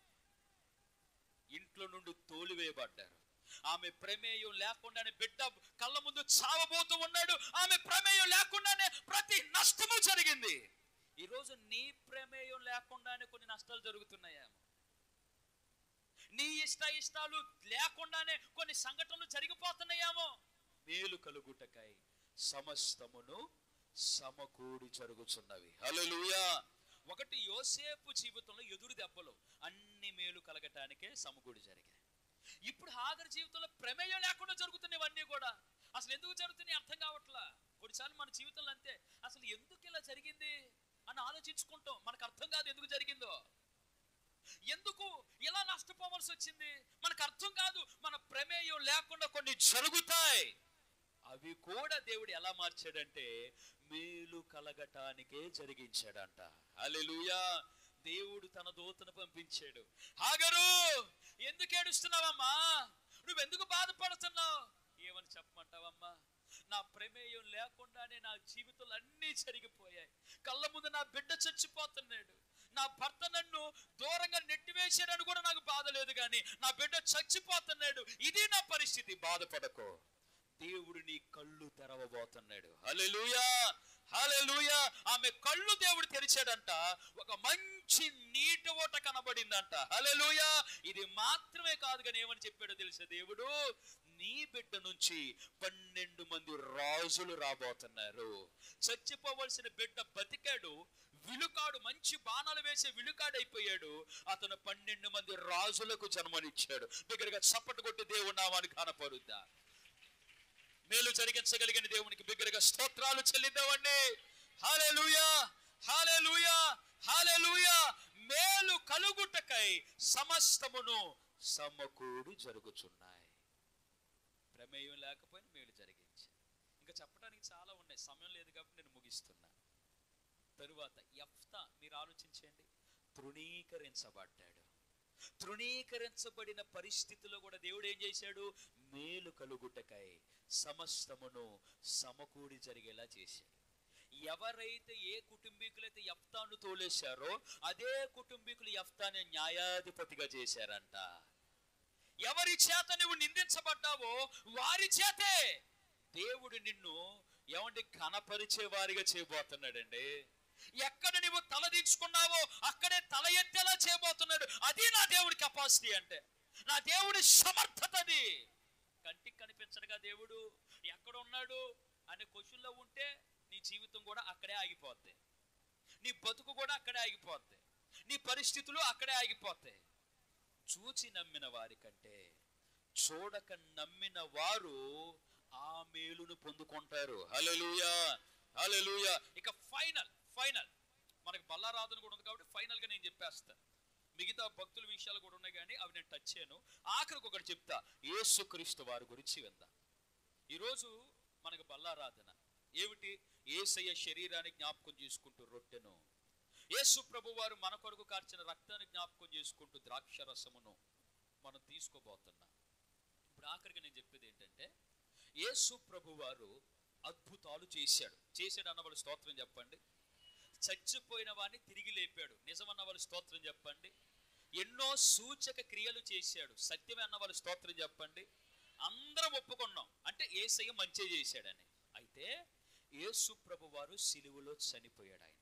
ఇంట్లో నుండి తోలివేయబడ్డారు. ఆమె ప్రమేయం లేకుండానే బిడ్డ కళ్ళ ముందు చావబోతూ ఉన్నాడు. ఆమె ప్రమేయం లేకుండానే ప్రతి నష్టము జరిగింది. ఈరోజు నీ ప్రమేయం లేకుండానే కొన్ని నష్టాలు జరుగుతున్నాయా? నీ ఇష్ట ఇష్టాలు లేకుండానే కొన్ని సంఘటనలు జరిగిపోతున్నాయేమో. మేలు కలుగుటకై సమస్తమును సమకూడి జరుగుతున్నవి. హల్లెలూయా. ఒకటి, యోసేపు జీవితంలో ఎదురు దెబ్బలు అన్ని మేలు కలగటానికే సమకూడి జరిగాయి. ఇప్పుడు హాగరు జీవితంలో ప్రమేయం లేకుండా జరుగుతున్నవన్నీ కూడా అసలు ఎందుకు జరుగుతున్నాయి అర్థం కావట్లా. కొన్నిసార్లు మన జీవితంలో అంతే, అసలు ఎందుకు ఇలా జరిగి ఆలోచించుకుంటాం, మనకు అర్థం కాదు ఎందుకు జరిగిందో, ఎందుకు ఇలా నష్టపోవాల్సి వచ్చింది మనకు అర్థం కాదు. మన ప్రమేయం లేకుండా కొన్ని జరుగుతాయి. అవి కూడా దేవుడు ఎలా మార్చాడంటే మేలు కలగటానికే జరిగించాడంట. హల్లెలూయా. దేవుడు తన దూతను పంపించాడు. హాగరు, ఎందుకు ఏడుస్తున్నావమ్మా, నువ్వెందుకు బాధపడుతున్నావు? ఏమని చెప్పమంటావమ్మా, నా ప్రమేయం లేకుండానే నా జీవితంలో అన్నీ జరిగిపోయాయి. కళ్ళ ముందు నా బిడ్డ చచ్చిపోతున్నాడు, నా భర్త నన్ను దూరంగా నెట్టివేశాడని కూడా నాకు బాధ లేదు, కానీ నా బిడ్డ చచ్చిపోతున్నాడు, ఇది నా పరిస్థితి. బాధపడకో, దేవుడు నీ కళ్ళు తెరవబోతున్నాడు. హల్లెలూయా, హల్లెలూయా. ఆమె కళ్ళు దేవుడు తెరిచాడంట. ఒక మంచి నీటి ఓట కనబడిందంట. హల్లెలూయా. ఇది మాత్రమే కాదు కానీ ఏమని చెప్పాడో తెలుసా దేవుడు, నీ బిడ్డ నుంచి పన్నెండు మంది రాజులు రాబోతున్నారు. చచ్చిపోవలసిన బిడ్డ బతికాడు, విలుకాడు, మంచి బాణాలు వేసే విలుకాడు అయిపోయాడు. అతను పన్నెండు మంది రాజులకు జన్మనిచ్చాడు. దగ్గరగా చప్పట కొట్టి దేవుని నామాన్ని కనపరుద్దా. మేలు జరిగించగలిగిన దేవునికి బిగ్గరగా స్తోత్రాలు చెల్లిద్దామండి. హల్లెలూయా, హల్లెలూయా, హల్లెలూయా. మేలు కలుగుటకై సమస్తమును సమకూడి జరుగుచున్నాయి. ప్రమేయం లేకపోయినా మేలు జరిగించారు. ఇంకా చెప్పడానికి చాలా ఉన్నాయి, సమయం లేదు కాబట్టి నేను ముగిస్తున్నా. తరువాత యెఫ్తా, మీరు ఆలోచించండి, తృణీకరించబడ్డాడు. తృణీకరించబడిన పరిస్థితిలో కూడా దేవుడు ఏం చేశాడు, మేలు కలుగుటకై సమస్తమును సమకూడి జరిగేలా చేశాడు. ఎవరైతే ఏ కుటుంబీకులైతే యెఫ్తాను తోలేశారో అదే కుటుంబీకులు యెఫ్తాని న్యాయాధిపతిగా చేశారంట. ఎవరి చేత నువ్వు నిందించబడ్డావో వారి చేతే దేవుడు నిన్ను ఏమంటే ఘనపరిచే వారిగా చేయబోతున్నాడండి. ఎక్కడ నువ్వు తలదించుకున్నావో అక్కడే తల ఎత్తేలా చేయబోతున్నాడు. అది నా దేవుడి కెపాసిటీ అంటే, నా దేవుడి సమర్థత. అది కంటికి కనిపించడుగా దేవుడు ఎక్కడ ఉన్నాడు అనే క్వశ్చన్లో ఉంటే నీ జీవితం కూడా అక్కడే ఆగిపోద్ది, నీ బతుకు కూడా అక్కడే ఆగిపోద్ది, నీ పరిస్థితులు అక్కడే ఆగిపోతాయి. చూచి నమ్మిన వారి కంటే చూడక నమ్మిన వారు ఆ మేలును పొందుకుంటారు. హల్లెలూయా, హల్లెలూయా. ఇక ఫైనల్ ఫైనల్ మనకి బల్లారాధన కూడా ఉంది కాబట్టి ఫైనల్ గా నేను చెప్పేస్తాను. మిగతా భక్తుల విషయాలు కూడా ఉన్నాయి కానీ అవి నేను టచ్ చేయను. ఆఖరికి ఒకటి చెప్తా, యేసుక్రీస్తు వారి గురించి విందాం. ఈరోజు మనకు బల్లారాధన ఏమిటి, యేసయ్య శరీరాన్ని జ్ఞాపకం చేసుకుంటూ రొట్టెను, యేసు ప్రభు వారు మన కొరకు కార్చిన రక్తాన్ని జ్ఞాపకం చేసుకుంటూ ద్రాక్ష రసమును మనం తీసుకోబోతున్నాం. ఇప్పుడు ఆఖరికి నేను చెప్పేది ఏంటంటే, యేసు ప్రభు వారు అద్భుతాలు చేశాడు. చేశాడు అన్న వాళ్ళు స్తోత్రం చెప్పండి. చచ్చిపోయిన వాడిని తిరిగి లేపాడు, నిజమన్న వాళ్ళు స్తోత్రం చెప్పండి. ఎన్నో సూచక క్రియలు చేశాడు, సత్యమే అన్న వాళ్ళు స్తోత్రం చెప్పండి. అందరం ఒప్పుకున్నాం అంటే యేసయ్య మంచి చేశాడని. అయితే యేసు ప్రభు వారు సిలువలో చనిపోయాడు. ఆయన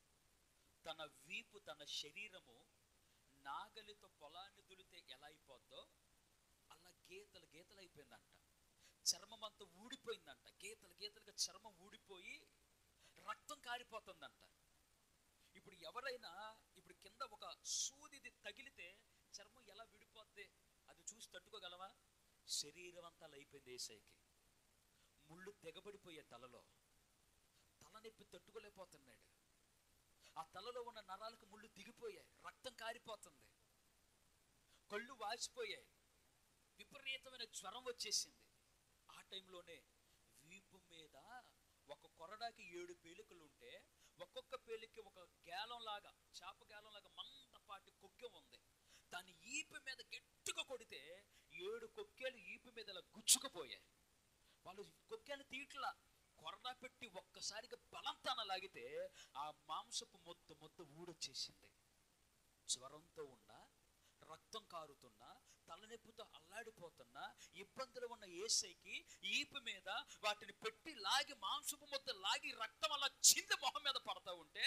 తన వీపు, తన శరీరము నాగలితో పొలాన్ని దులితే ఎలా అయిపోద్దో అలా గీతలు గీతలు అయిపోయిందంట. చర్మం అంతా ఊడిపోయిందంట, గీతలు గీతలుగా చర్మం ఊడిపోయి రక్తం కారిపోతుందంట. ఇప్పుడు ఎవరైనా ఇప్పుడు కింద ఒక సూదిది తగిలితే చర్మం ఎలా విడిపోద్ది, అది చూసి తట్టుకోగలవా? శరీరం అంతా అయిపోయింది యేసయ్యకి. ముళ్ళు తెగబడిపోయే తలలో, తలనొప్పి తట్టుకోలేకపోతున్నాడు. ఆ తలలో ఉన్న నరాలకు ముళ్ళు దిగిపోయాయి, రక్తం కారిపోతుంది, కళ్ళు వాచిపోయాయి, విపరీతమైన జ్వరం వచ్చేసింది. ఆ టైంలోనే వీపు మీద ఒక కొరడాకి ఏడు పేలికలు ఉంటే ఒక్కొక్క పేలికి ఒక గేలం లాగా, చేప గేలం లాగా మందపాటి కొక్కె ఉంది. దాన్ని ఈపు మీద గట్టిగా కొడితే ఏడు కొక్కేలు ఈపు మీద ఇలా గుచ్చుకుపోయాయి. వాళ్ళు కొక్కేలు తీట్లా కొరడా పెట్టి ఒక్కసారిగా బలంతాన లాగితే ఆ మాంసపు మొత్తం మొత్తం ఊడొచ్చేసింది. జ్వరంతో ఉన్నా, రక్తం కారుతున్నా, తలనొప్పితో అల్లాడిపోతున్నా, ఇబ్బందులు ఉన్న యేసయ్యకి ఈపు మీద వాటిని పెట్టి లాగి మాంసపు మొత్తం లాగి రక్తం అలా చింది మొహం మీద పడతా ఉంటే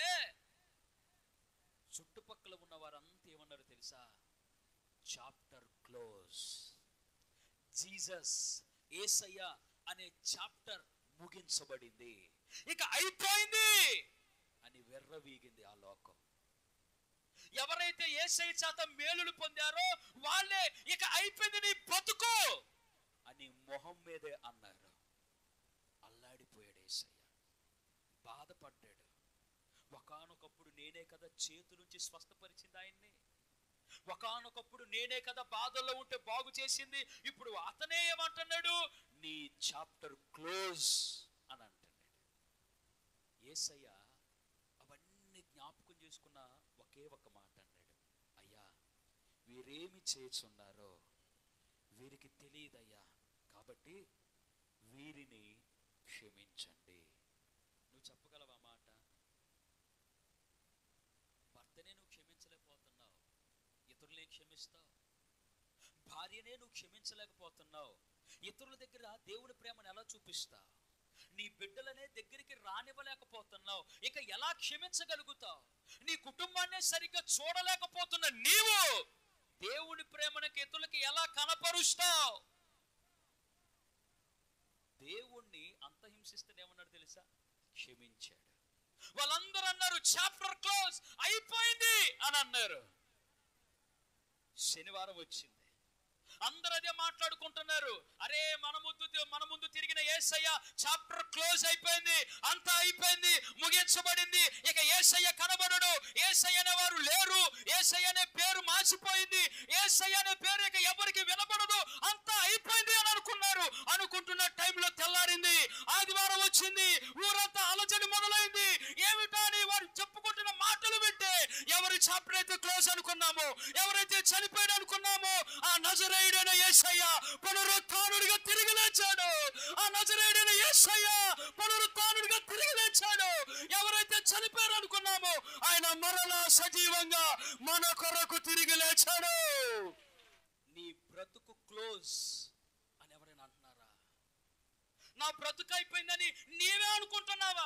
చుట్టుపక్కల ఉన్న వారంతా ఏమన్నారు తెలుసా? Chapter close. జీసస్, యేసయ్య అనే చాప్టర్ ముగించబడింది, ఇక అయిపోయింది అని వెర్రవీగింది ఆ లోకం. ఎవరైతే యేసయ్య చేత మేలులు పొందారో వాళ్ళే ఇక అయిపోయింది నీ బతుకు అని మొహం మీదే అన్నారు. అల్లాడిపోయాడు యేసయ్య, బాధపడ్డాడు. ఒకానొకప్పుడు నేనే కదా చేతు నుంచి స్వస్థపరిచింది ఆయన్ని. ఒకానొకప్పుడు నేనే కదా బాధల్లో ఉంటే బాగు చేసింది. ఇప్పుడు అతనే ఏమంటున్నాడు? నీ చాప్టర్ క్లోజ్ అని అంటున్నాడు. యేసయ్య అవన్నీ జ్ఞాపకం చేసుకున్న ఒకే ఒక మాట అన్నాడు, అయ్యా వీరేమి చేస్తున్నారో వీరికి తెలియదయ్యా, కాబట్టి వీరిని క్షమించండి. నువ్వు చెప్పగలవా మాట? భర్తనే నువ్వు క్షమించలేకపోతున్నావు, ఇతరులే క్షమిస్తావు. భార్యనే నువ్వు క్షమించలేకపోతున్నావు, ఇతరుల దగ్గర దేవుని ప్రేమను ఎలా చూపిస్తావు? నీ బిడ్డలనే దగ్గరికి రానివ్వలేకపోతున్నావు, ఇక ఎలా క్షమించగలుగుతావు? నీ కుటుంబాన్నే సరిగ్గా చూడలేకపోతున్న నీవు దేవుని ప్రేమను ఇతరులకి ఎలా కనపరుస్తావు? దేవుణ్ణి అంత హింసిస్తే ఏమన్నాడు తెలుసా? క్షమించాడు. వాళ్ళందరూ అన్నారు చాప్టర్ క్లోజ్ అయిపోయింది అని అన్నారు. శనివారం వచ్చింది, అందరూ అదే మాట్లాడుకుంటున్నారు. అరే మన ముందు మన ముందు తిరిగిన యేసయ్య చాప్టర్ క్లోజ్ అయిపోయింది, అంతా అయిపోయింది, ముగించబడింది, ఇక యేసయ్య కనబడడు, యేసయ్య అనే వారు లేరు, యేసయ్య అనే పేరు మార్చిపోయింది, యేసయ్య అనే పేరు ఇక ఎవరికి వినబడదు, అంతా అయిపోయింది అని అనుకున్నారు. అనుకుంటున్న టైంలో తెల్లారింది, ఆదివారం వచ్చింది, ఊరంతా అలజడి మొదలైంది. ఏమిటా అని వారు చెప్పుకుంటున్న మాటలు వింటే ఎవరి చాప్టర్ అయితే క్లోజ్ అనుకున్నామో, ఎవరైతే చనిపోయాడు అనుకున్నామో, ఆ నజరేయుడైన యేసయ్య పునరుత్థానుడిగా తిరిగి లేచాడు. ఆ నజరేయుడైన యేసయ్య పునరుత్థానుడిగా తిరిగి లేచాడు. ఎవరైతే చనిపోయారు అనుకున్నామో ఆయన మరలా సజీవంగా మన కొరకు తిరిగి లేచాడు. నీ బ్రతుకు క్లోజ్ అని ఎవరైనా అంటున్నారా? నా బ్రతుకు అయిపోయిందని నీవే అనుకుంటున్నావా?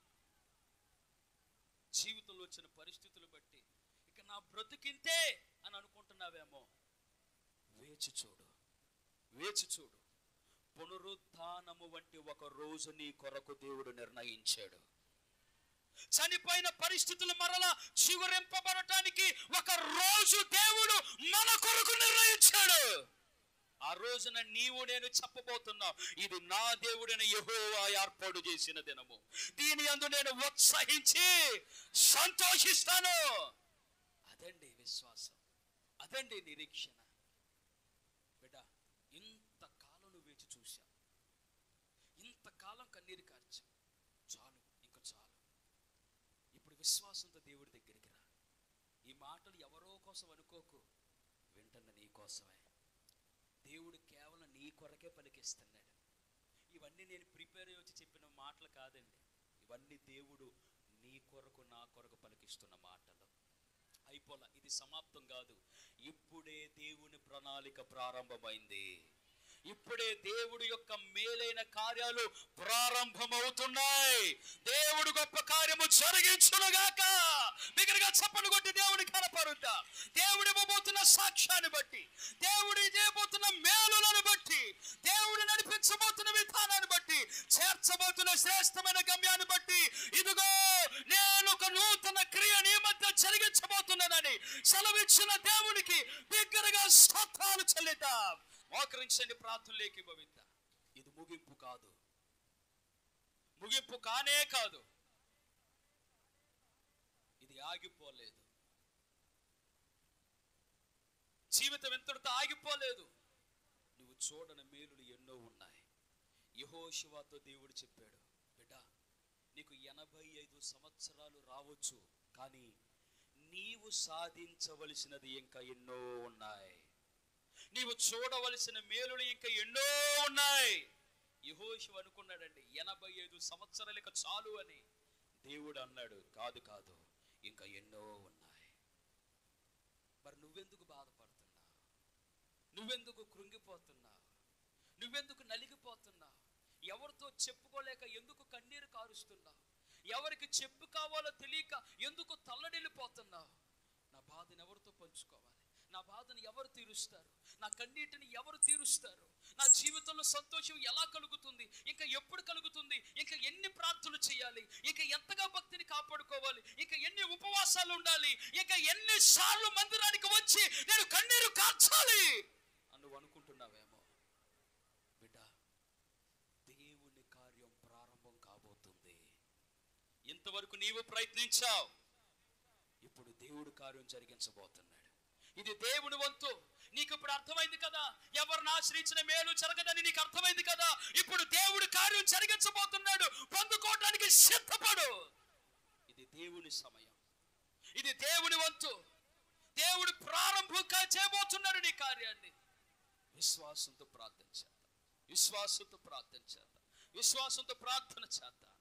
జీవితంలో వచ్చిన పరిస్థితులు బట్టి ఇక నా బ్రతుకింతే అని అనుకుంటున్నావేమో. వేచి చూడు, వేచి చూడు. పునరుత్థానము వంటి ఒక రోజు నీ కొరకు దేవుడు నిర్ణయించాడు. చనిపోయిన పరిస్థితులు మరలా చిగురింపబడటానికి ఒక రోజు దేవుడు మన కొరకు నిర్ణయించాడు. ఆ రోజున నీవు నేను చెప్పబోతున్నావు, ఇది నా దేవుడైన యెహోవా ఏర్పాటు చేసిన దినము, దీని యందు నేను ఉత్సహించి సంతోషిస్తాను. అదండి విశ్వాసం, అదండి నిరీక్షణ. బిడ్డ, ఇంతకాలం నువ్వు వేచి చూశావు, ఇంతకాలం కన్నీరు కార్చావు, చాలు, ఇంకా చాలు. ఇప్పుడు విశ్వాసంతో దేవుడి దగ్గరికి రా. ఈ మాటలు ఎవరో కోసం అనుకోకు, వింటున్న నీ కోసమే. దేవుడు కేవలం నీ కొరకే పలికిస్తున్నాడు. ఇవన్నీ నేను ప్రిపేర్ అయ్యి వచ్చి చెప్పిన మాటలు కాదండి, ఇవన్నీ దేవుడు నీ కొరకు నా కొరకు పలికిస్తున్న మాటలు. అయిపోలా, ఇది సమాప్తం కాదు. ఇప్పుడే దేవుని ప్రణాళిక ప్రారంభమైంది. ఇప్పుడే దేవుడి యొక్క మేలైన కార్యాలు ప్రారంభమవుతున్నాయి. దేవుడు గొప్ప కార్యము జరిగించునుగాక. బిగ్గరగా చప్పట్లు కొట్టి దేవుని కనపరుద్దా. దేవుడు ఇవ్వబోతున్న సాక్ష్యాన్ని బట్టి, దేవుడు చేయబోతున్న మేలులను బట్టి, దేవుడు నడిపించబోతున్న విధానాన్ని బట్టి, చేర్చబోతున్న శ్రేష్టమైన గమ్యాన్ని బట్టి, ఇదిగో నేను ఒక నూతన క్రియ నీ మధ్య జరిగించబోతున్నానని సెలవిచ్చిన దేవునికి బిగ్గరగా స్తోత్రాలు చెల్లిద్దాం. మోకరించండి, ప్రార్థనలు ఏకీభవిద్దాం. ఇది ముగింపు కాదు, ముగింపు కానే కాదు. ఇది ఆగిపోలేదు. జీవితం ఎంతటితో ఆగిపోలేదు. నువ్వు చూడని మేలులు ఎన్నో ఉన్నాయి. యెహోషువతో దేవుడు చెప్పాడు, బిడ్డ నీకు ఎనభై ఐదు సంవత్సరాలు రావచ్చు, కానీ నీవు సాధించవలసినది ఇంకా ఎన్నో ఉన్నాయి. నీవు చూడవలసిన మేలులు ఇంకా ఎన్నో ఉన్నాయి. యెహోషువ అనుకున్నాడండి, ఎనభై ఐదు సంవత్సరాలు ఇక చాలు అని. దేవుడు అన్నాడు, కాదు కాదు, ఇంకా ఎన్నో ఉన్నాయి. మరి నువ్వెందుకు బాధపడుతున్నావు? నువ్వెందుకు కృంగిపోతున్నావు? నువ్వెందుకు నలిగిపోతున్నావు? ఎవరితో చెప్పుకోలేక ఎందుకు కన్నీరు కారుస్తున్నావు? ఎవరికి చెప్పు కావాలో తెలియక ఎందుకు తల్లడిల్లిపోతున్నావు? నా బాధను ఎవరితో పంచుకోవాలి? నా బాధను ఎవరు తీరుస్తారు? నా కన్నీటిని ఎవరు తీరుస్తారు? నా జీవితంలో సంతోషం ఎలా కలుగుతుంది? ఇంకా ఎప్పుడు కలుగుతుంది? ఇంకా ఎన్ని ప్రార్థనలు చేయాలి? ఇంకా ఎంతగా భక్తిని కాపాడుకోవాలి? ఇంకా ఎన్ని ఉపవాసాలు ఉండాలి? ఇంకా ఎన్ని సార్లు మందిరానికి వచ్చి నేను కన్నీరు కార్చాలి అని నువ్వు అనుకుంటున్నావేమో. బిడ్డ, దేవుని కార్యం ప్రారంభం కాబోతుంది. ఇంతవరకు నీవు ప్రయత్నించావు, ఇప్పుడు దేవుడు కార్యం జరిగించబోతున్నాడు. ఇది దేవుని వంతు. నీకు ఇప్పుడు అర్థమైంది కదా, ఎవరిని ఆశ్రయించిన మేలు జరగదని నీకు అర్థమైంది కదా. ఇప్పుడు దేవుడు కార్యం జరిగించబోతున్నాడు. పొందుకోవడానికి సిద్ధపడు. ఇది దేవుని సమయం, ఇది దేవుని వంతు. దేవుడు ప్రారంభంగా చేయబోతున్నాడు నీ కార్యాన్ని. విశ్వాసంతో ప్రార్థన చేద్దాం, విశ్వాసంతో ప్రార్థన చేద్దాం, విశ్వాసంతో ప్రార్థన చేద్దాం.